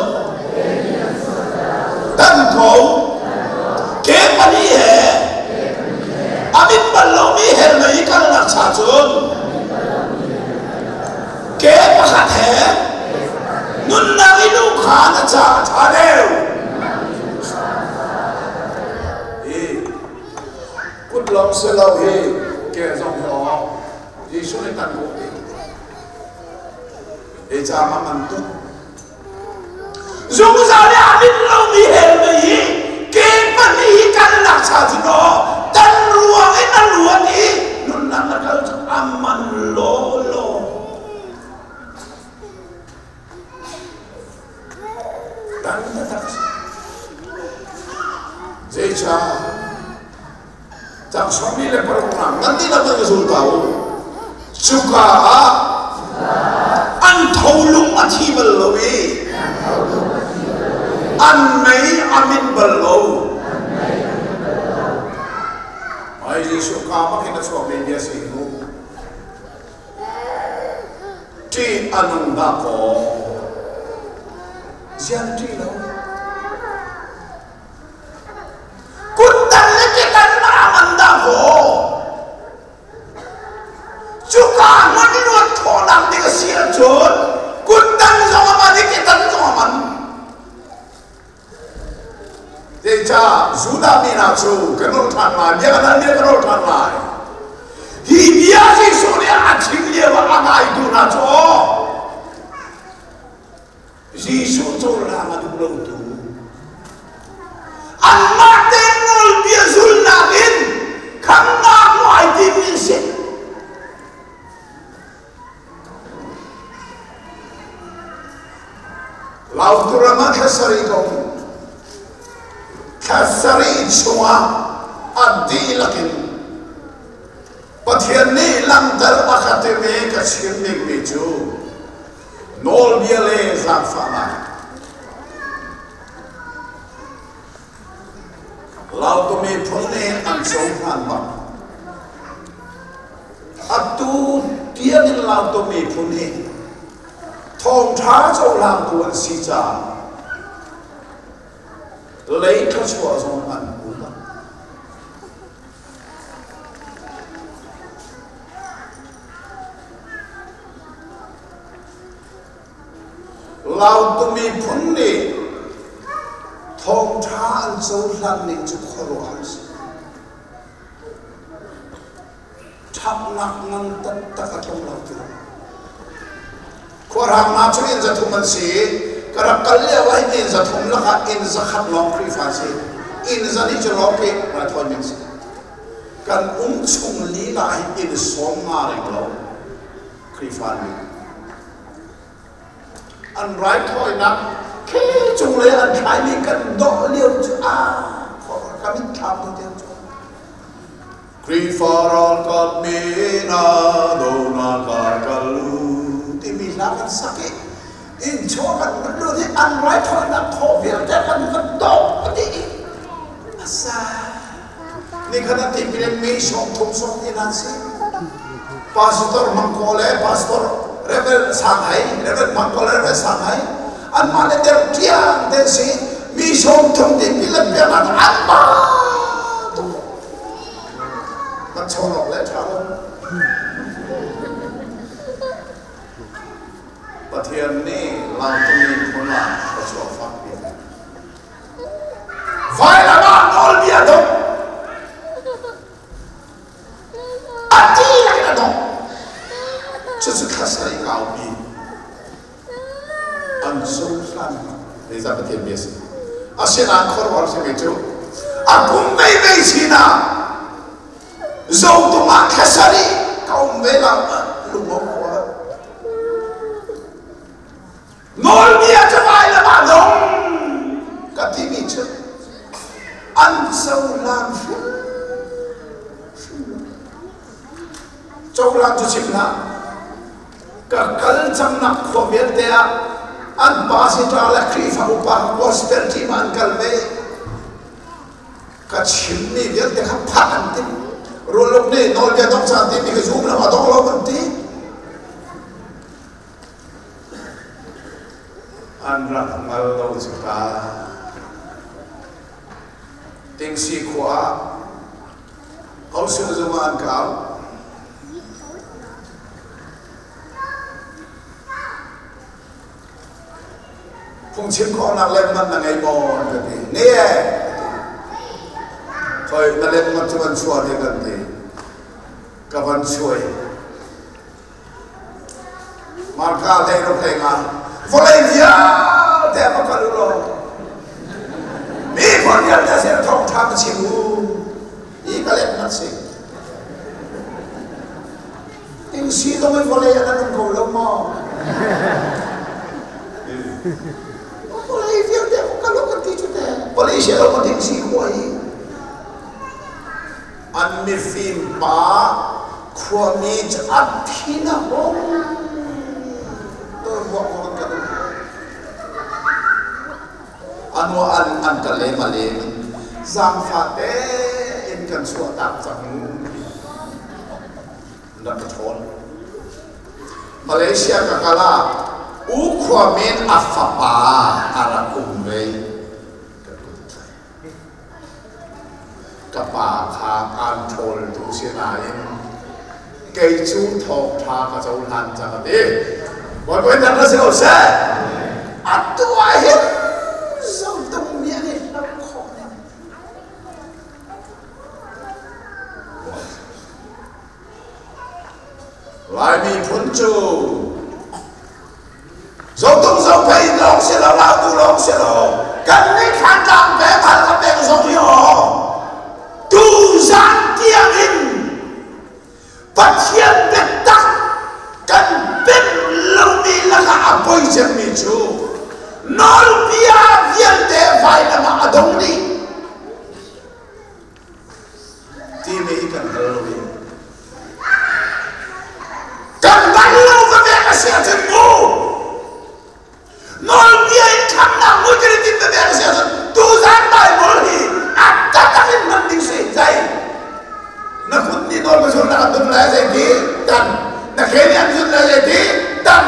Dan kau, kepani he. Amin belum ihir lagi kalau nak cacun. Kepakat he, nunari luka nak cacadeu. Eh, kut long selau he, kezong ho, Yesus ni tan kopi. Eh, jangan mantu. Zungzali amin belum ihir lagi, kepani kalau nak cacun ho. Dan ruang ini ruang ini nuna nakal aman lolo. Dan tetap Zecha tak suami le perempuan nanti dapat resultau suka an tolong mati belowi an mei amin below ai Yesus kama kita suami dia sihmu ti ananda ko sian ti lo kundan kita ananda ko juga menurut kolam dia sian jod kundan sama mani kita sama man Deja sudah minacu kenal tanah dia kan dia kenal tanah. Hidia sih sudah acing dia apa itu naco. Yesus tu lama tu belum tu. Anak tenol dia zulnain karena muai dimisik. Laut tu ramah kesari kau. Kasari semua adi lakin patian ni lantar akate me kacir me meju nol biale zafama laut me pune ansong hanba atu dia ni laut me pune thong tha chau lam tuan sija lấy các chùa trong bản cú mà lao tumi phun đi thong cha ăn sâu lan nên chụp khổ ăn thắp nặc ngăn tất tất cả trong lao tu khổ hàng nào cho nên giờ thu mình xí Kerana kalau awak ini zatum laka in zakat long privasi, in zani joloke raton yang sih. Kan umcung lila in somar yang privasi. An right toy nak, ke jumlah an kami kan dok liu ah, kami tahu dia tu. Privaral katmina dona kakalu, timi lakan sakit. In coba dulu di anrai tu nak covid jangan kedok di asal ni kerana timbul mi shop tum shop ni nasi pastor mangkole pastor rebel Shanghai rebel mangkole rebel Shanghai an mana der tiang der si mi shop tum timbul biar apa tu macam orang le cakap Patian ni lantung pun lah bersuara fakir. File apa all dia tu? Ati lagi tu. Jadi kasar kau ni. Ansur kan ni za pathian bias asian khor war se me chu akum mai mai sina zo tu ma khasari kaum ve la lu mo ko nol bia cha vai la ba dong ka ti mi chu an sau lam shu châu lan chu chim na ka kal cham na kho vel te a an ba si ta la kri fa upa gospel ti man kal ve ka chim ni vel te kha pha an ti ro lok ne nol bia dong sa ti mi ka zoom la ma dong lo kan ti an ra ngal lo chu ta ting si khwa au su zo man ka phong chiến con là lên mặt là ngày mò cái gì nghe thôi là lên mặt cho anh xua thì gần gì các bạn xuôi mà cả đây nó phải ngà vô lấy vía để mà cả lúc đó mi con nhân ta sẽ thông tham chịu ý cái lên mặt gì nhưng xí tôi mới vô lấy anh nó cầu lâu mò boleh dia dia kalau kerti juga boleh siapa penting si kuai anmi film pa kuami athina bom tu buat orang kata anu an an kale male zam fate in kan suat tak sang ndak betul Malaysia kakala ukwamin afapa arakumbe kapa kha control tu sinain kei chu thok tha ka chau han cha ka de boy boy na se o se atu a hit so tum mi ani na kho lai mi phun chu dấu tung dấu thấy lòng sẽ là lao tu lòng sẽ là cần đi khăn rằng bé thật là bé dấu nhỏ tu gian tiếng in và thiên biết tắc cần biết lâu đi là cả bôi chân mi chú nói bia viên để phải là mà đông đi thì mấy cần lâu đi cần bắn lâu và bé là sẽ chân mù nol biaya karena mungkin tidak biasa tu santai boleh ada tapi mending sejai nak pun ni nol masuk dalam tu mulai jadi dan nak kini anjur mulai jadi dan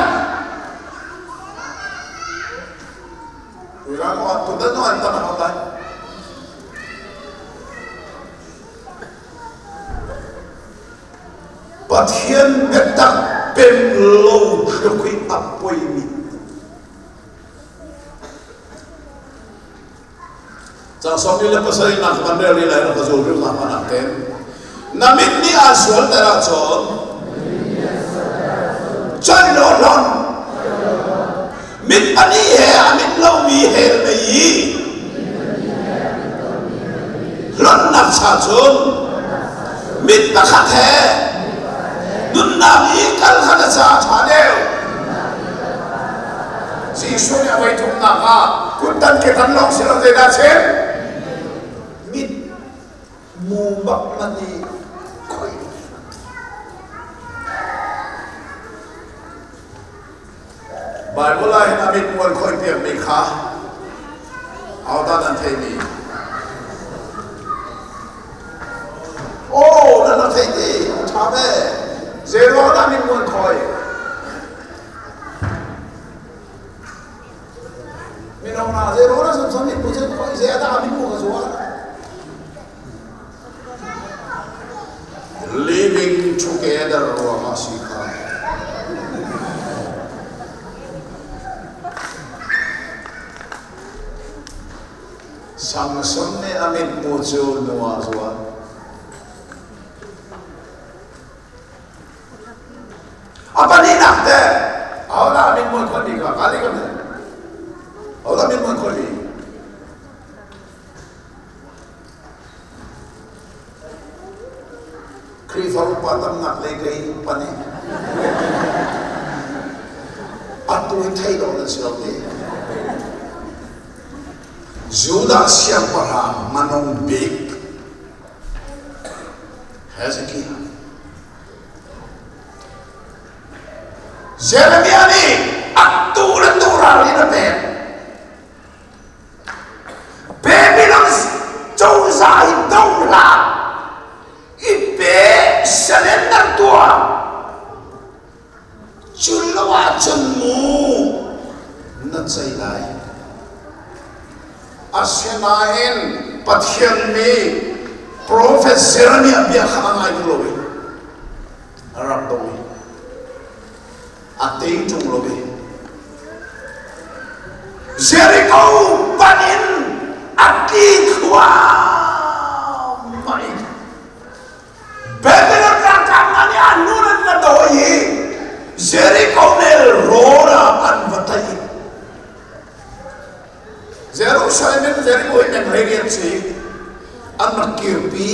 orang orang tu dah tu anda mana orang Pathian betak pemlo lekui apa ini Jang somi le pasai nak mandel ni lai nak zul bil nak panak ten. Namit ni aswal tera chon. Chon lo lon. Mit ani he amit lo mi he me yi. Lon nak cha chon. Mit pakhat he. Nun nam i kal khana cha cha deu. Si sunya wai thum na ka. Kuntan ke tan long se lo de da chen. Mu bak mani koi Bible la hin amit mon koi tiam mi kha au ta nan thei ni oh na na thei ti cha me zero na mi mon koi mi no na zero na sam sam mi pu je koi zyada ami pu ka zuwa living together wa masika sang sonne amit mojo noa zwa apa ni nak te awla amit mon kon di ka kali ka Allah min man koli kri faru patam nak le kai pane atu thai do na silote Judah siang para manong big Hezekiah Jeremiah ni aturan tural ni na pe Babylon châu sai đông la ipe surrender tua chulawa chunmu na chai lai asenain pathian ni prophet Jeremiah biar khangai lowi arab lowi atei tung lowi Jericho panin ati khwa mai Babylon na kamani anuran na doi Jericho nel rora anvatai Jerusalem Jericho in radiant city anak kirpi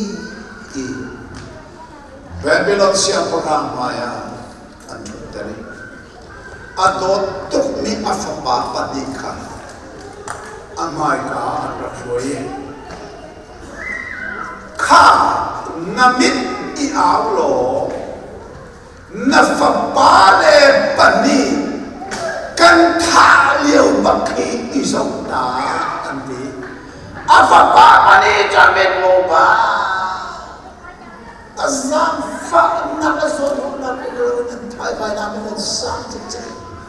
Babylon siapa ramaya anak dari adot tuk mi afapa padika amai ka anak boye ka namit i aulo nafapale pani kan thaliu bakhi isauta andi afapa pani jamet moba azam fa nakasoro na pegro ng thai pai namin ng sakit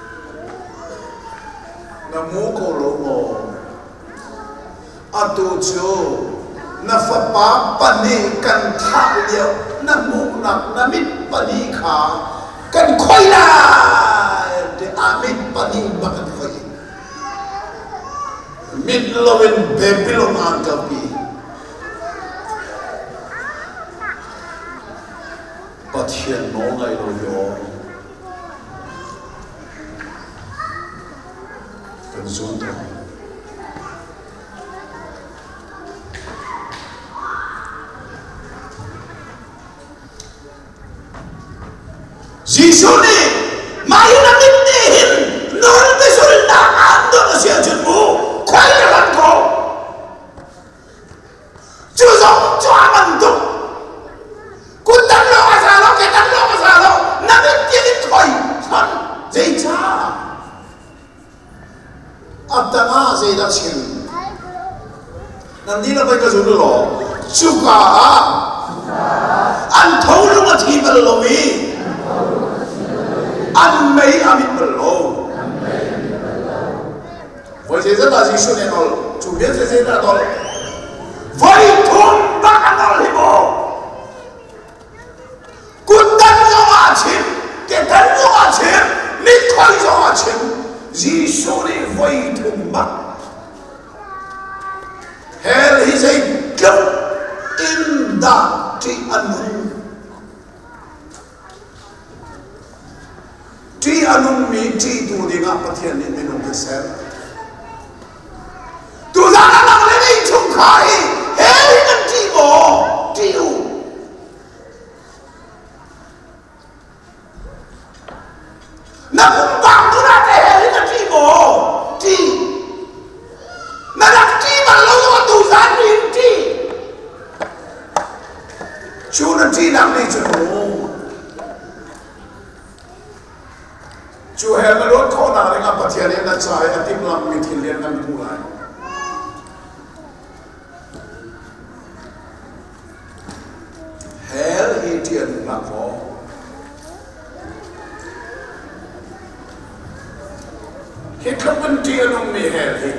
namuko lomo atujo nafapa pani kan thaliu namunak namit pani ka kan khoila amit pani bakat koi midlowin Babylon angkapi pathian no ngai lo yo kan zonto Jisuni mayu na mitnihin nol besul na ando na siya junmu kway naman ko chuzong chuaman to kung tanlo kasalo kay tanlo kasalo namitnihin koy san zaycha at tanga zayda sin nandina ba'y kazulo chuka ang tawlo at hibal lomi an may amit belo voi se da ji shune nol chu bien se se da dol voi thum ba kanol hibo kundan jo achim ke dan jo achim ni khoi jo achim ji shune voi thum ba hell is a gift in the anu Ti anung mi ti tu di nga pathian ni minung keser. Tu zana nang leni chung kai hei ngan ti mo ti u. Na kung bang tu na te hei ngan ti mo ti. Na nak ti man lo yo tu zan ni ti. Chu na ti nang ni chu mo. Chu hel na rot ko na ringa pathian na chai atim lam mi thil len kan thu lai hel hi tian la ko hi khapan tian um mi hel hi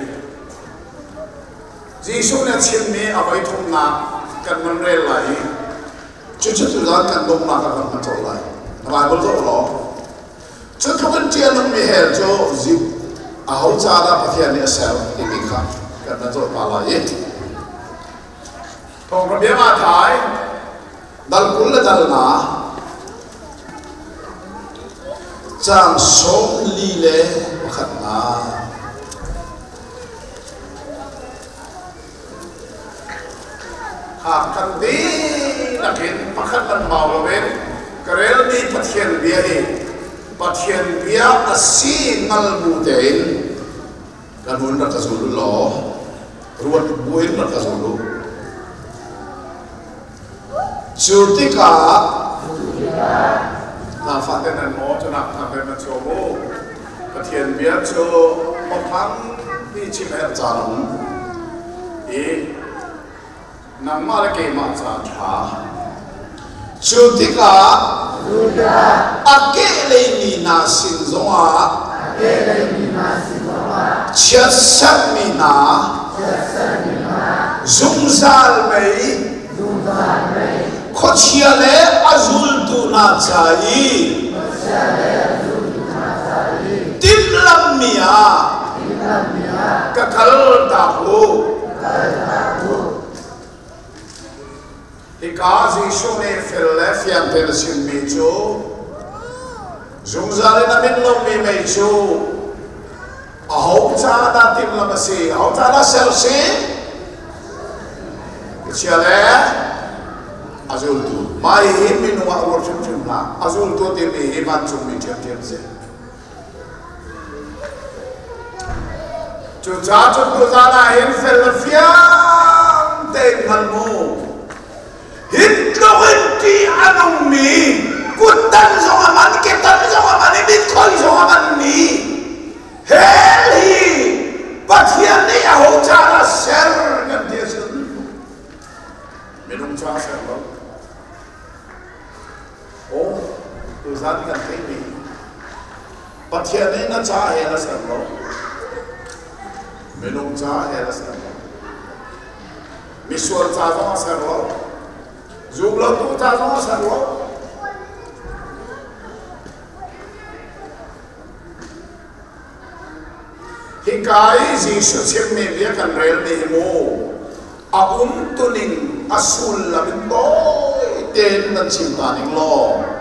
jisu na chin mi avai thum na kan man re lai chu chu tu da kan dong na ka kan chol lai bible zo lo Cho thukun tiyan ng mihel jo zip ahaw chada pathian ni asel imika karena jo palay tong problema thai dal kulla dal na chang som li le wakhat na mau lo ben karel ni pathian bia hi pathian bia asi ngal bu tein kanun ra kazulu lo ruat buin ra kazulu Surtika na faten an mo chana faten na chobo pathian bia cho mophang ni chimher charum e nangmar ke ma cha tha Surtika akele ni na sinzonga akele ni na sinzonga chasat ni na chasat ni na zungzal mei zungzal mei khochiale azul tu na chai khochiale azul tu na chai timlam mia timlam mia kakal ta ho kakal ta ho ikazi shone philadelphia pension me cho zungzale na min lo me me cho ahau cha da timlam se ahau cha da sel se khochiale azul tu mai hi minu wa ro chum chum na azul tu te me hi ban chum mi chem chem se chu cha chu tu za na hin Philadelphia te ngal mo hin lo hin ti anong mi kutan so aman ke tan so aman ni khoi so aman ni hel hi pathian ni a ho cha la ser kan te sun minung cha ser lo oh tu zan kan te mi pathian ni na cha he la ser lo minung cha he la ser lo mishwar cha zo ser lo zublo tu cha zo ser lo hikai jisu chem me bia kan rel me mo a um tuning asul la bin boy ten nan chim ta ning lo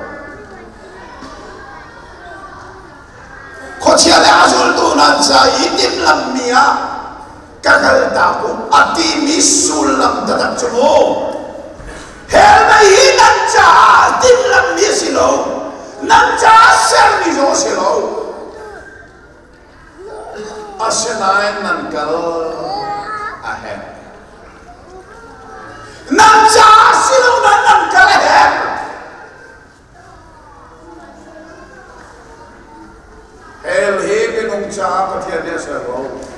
khochia le azul tu nan sa itim lam mia kakal ta ko ati mi sul lam ta dak chmo hel na hi nan cha tim lam mi silo nan cha ser ni zo silo asenai nan kal ahem nan cha silo nan nan kal ahem hel he benung cha pathian dia servo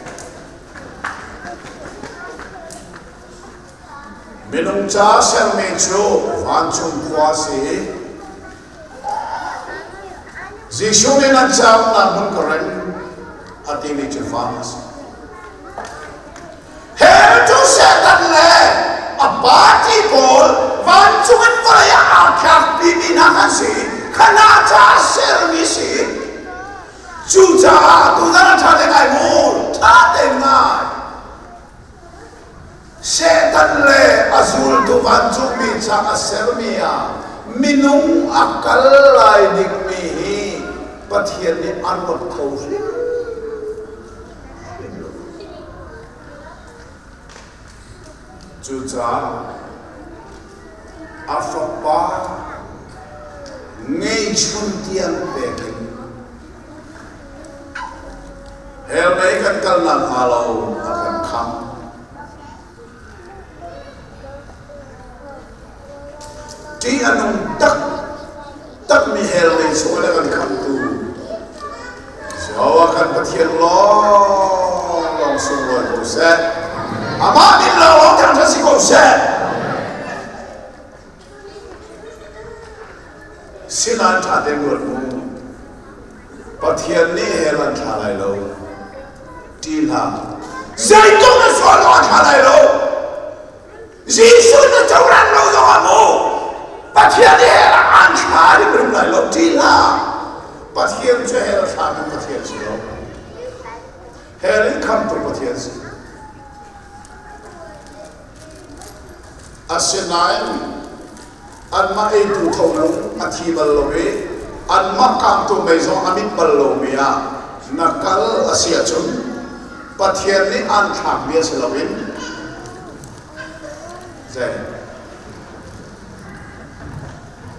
benung cha ser me cho van chung khwa se jishu ne nan cha na mun karen ati mi chufas hel tu setan le a party ball van chuan for ya akhak bi bi na kan si khana cha ser mi si chu cha tu na tha de ngai mo tha de ngai setan le azul tu van chu mi cha a ser mi ya minung akal lai dik mi pathian ni anot khau Chucha afapa ngay chun tiang pekin hel mai kan kal nan alo akan kham ti anong tak tak mi hel mai so la kan kham tu so akan pathian lo long sung wa tu sa Amani lo orang kasi ko se. Sinan tha de ngor mo. Pathian ni helan tha lai lo. Tin ha. Sai to na so lo tha lai lo. Jesus na chauran lo zo mo. Pathian ni helan an tha ri brum lai lo tin ha. Pathian che helan tha tu pathian si lo. Helan kam tu pathian si. Asenain anma itu tholo athi ballobe anma kam tu meizo amit ballomia nakal asia chun pathian ni an thak bia selawin zai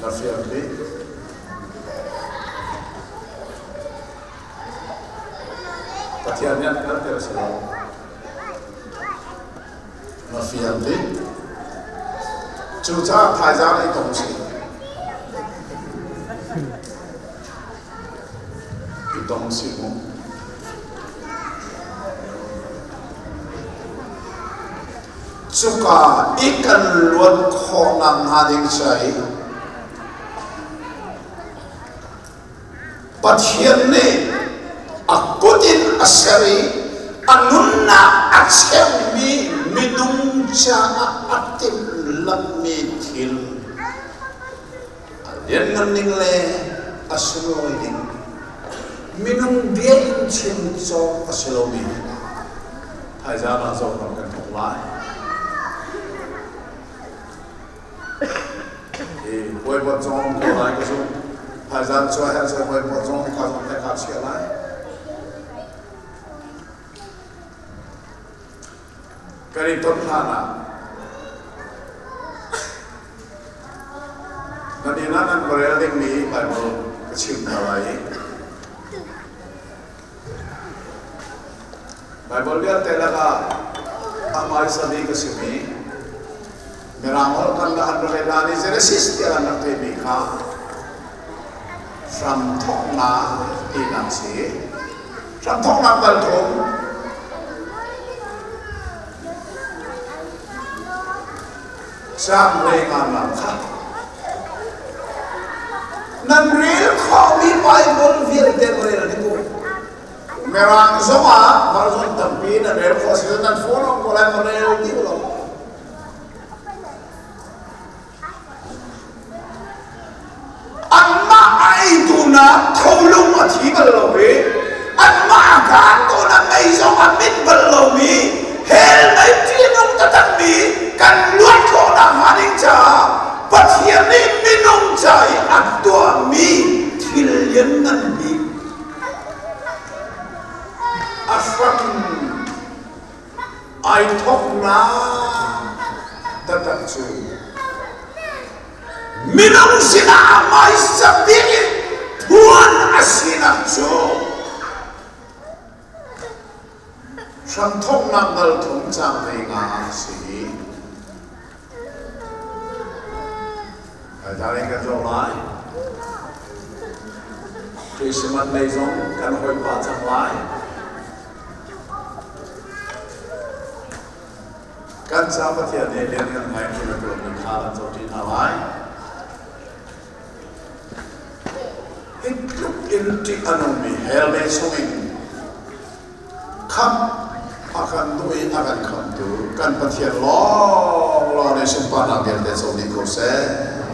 na fiam ni Pathian yan kan tera sila na fiam ni chu cha thai za lai tong si i tong si mo chuka ikan luan khong nang hading chai Pathian ni akutin asari anunna achem mi minung cha atim lam mi thil alian nganing le asroi ding minung dia in chin cho aslomi hai za na zo kam kan thong lai e poi bo chong ko lai ko so hai za cho hai za poi bo chong ka so ta ka chia lai kari ton thana nadina nan korel ding ni bible kachim thawai bible dia telaga amai sabi kasimi meramol kan la andre lani genesis dia na te bi kha from thokna inang si from thokna bal thom Sam rei ngam kha nan real kho mi bible vir de rel ni ko merang zoma barzon tampi na real kho se nan phone ko lai mo rel ti lo amma ai tu na tholung a thi bal lo we amma kan to na mai zo a mit bal lo mi hel mai ti nong ta tak mi kan luat ko na haning cha Pathian ni minung chai atwa mi thil yen nan bi afram ai thok na ta ta chu minung sina mai sabi puan asina chu sam thok na dal thong chang nei nga si Daring ka zo lai Christmas nei zong kan hoi pa chang lai kan sa Pathian ne lian kan ngai ki na pro ni kha lan zo ti na lai it look in ti anom mi hel me suming kham akan dui akan kham tu kan Pathian lo lo ne sim pa na gel de zo ni ko se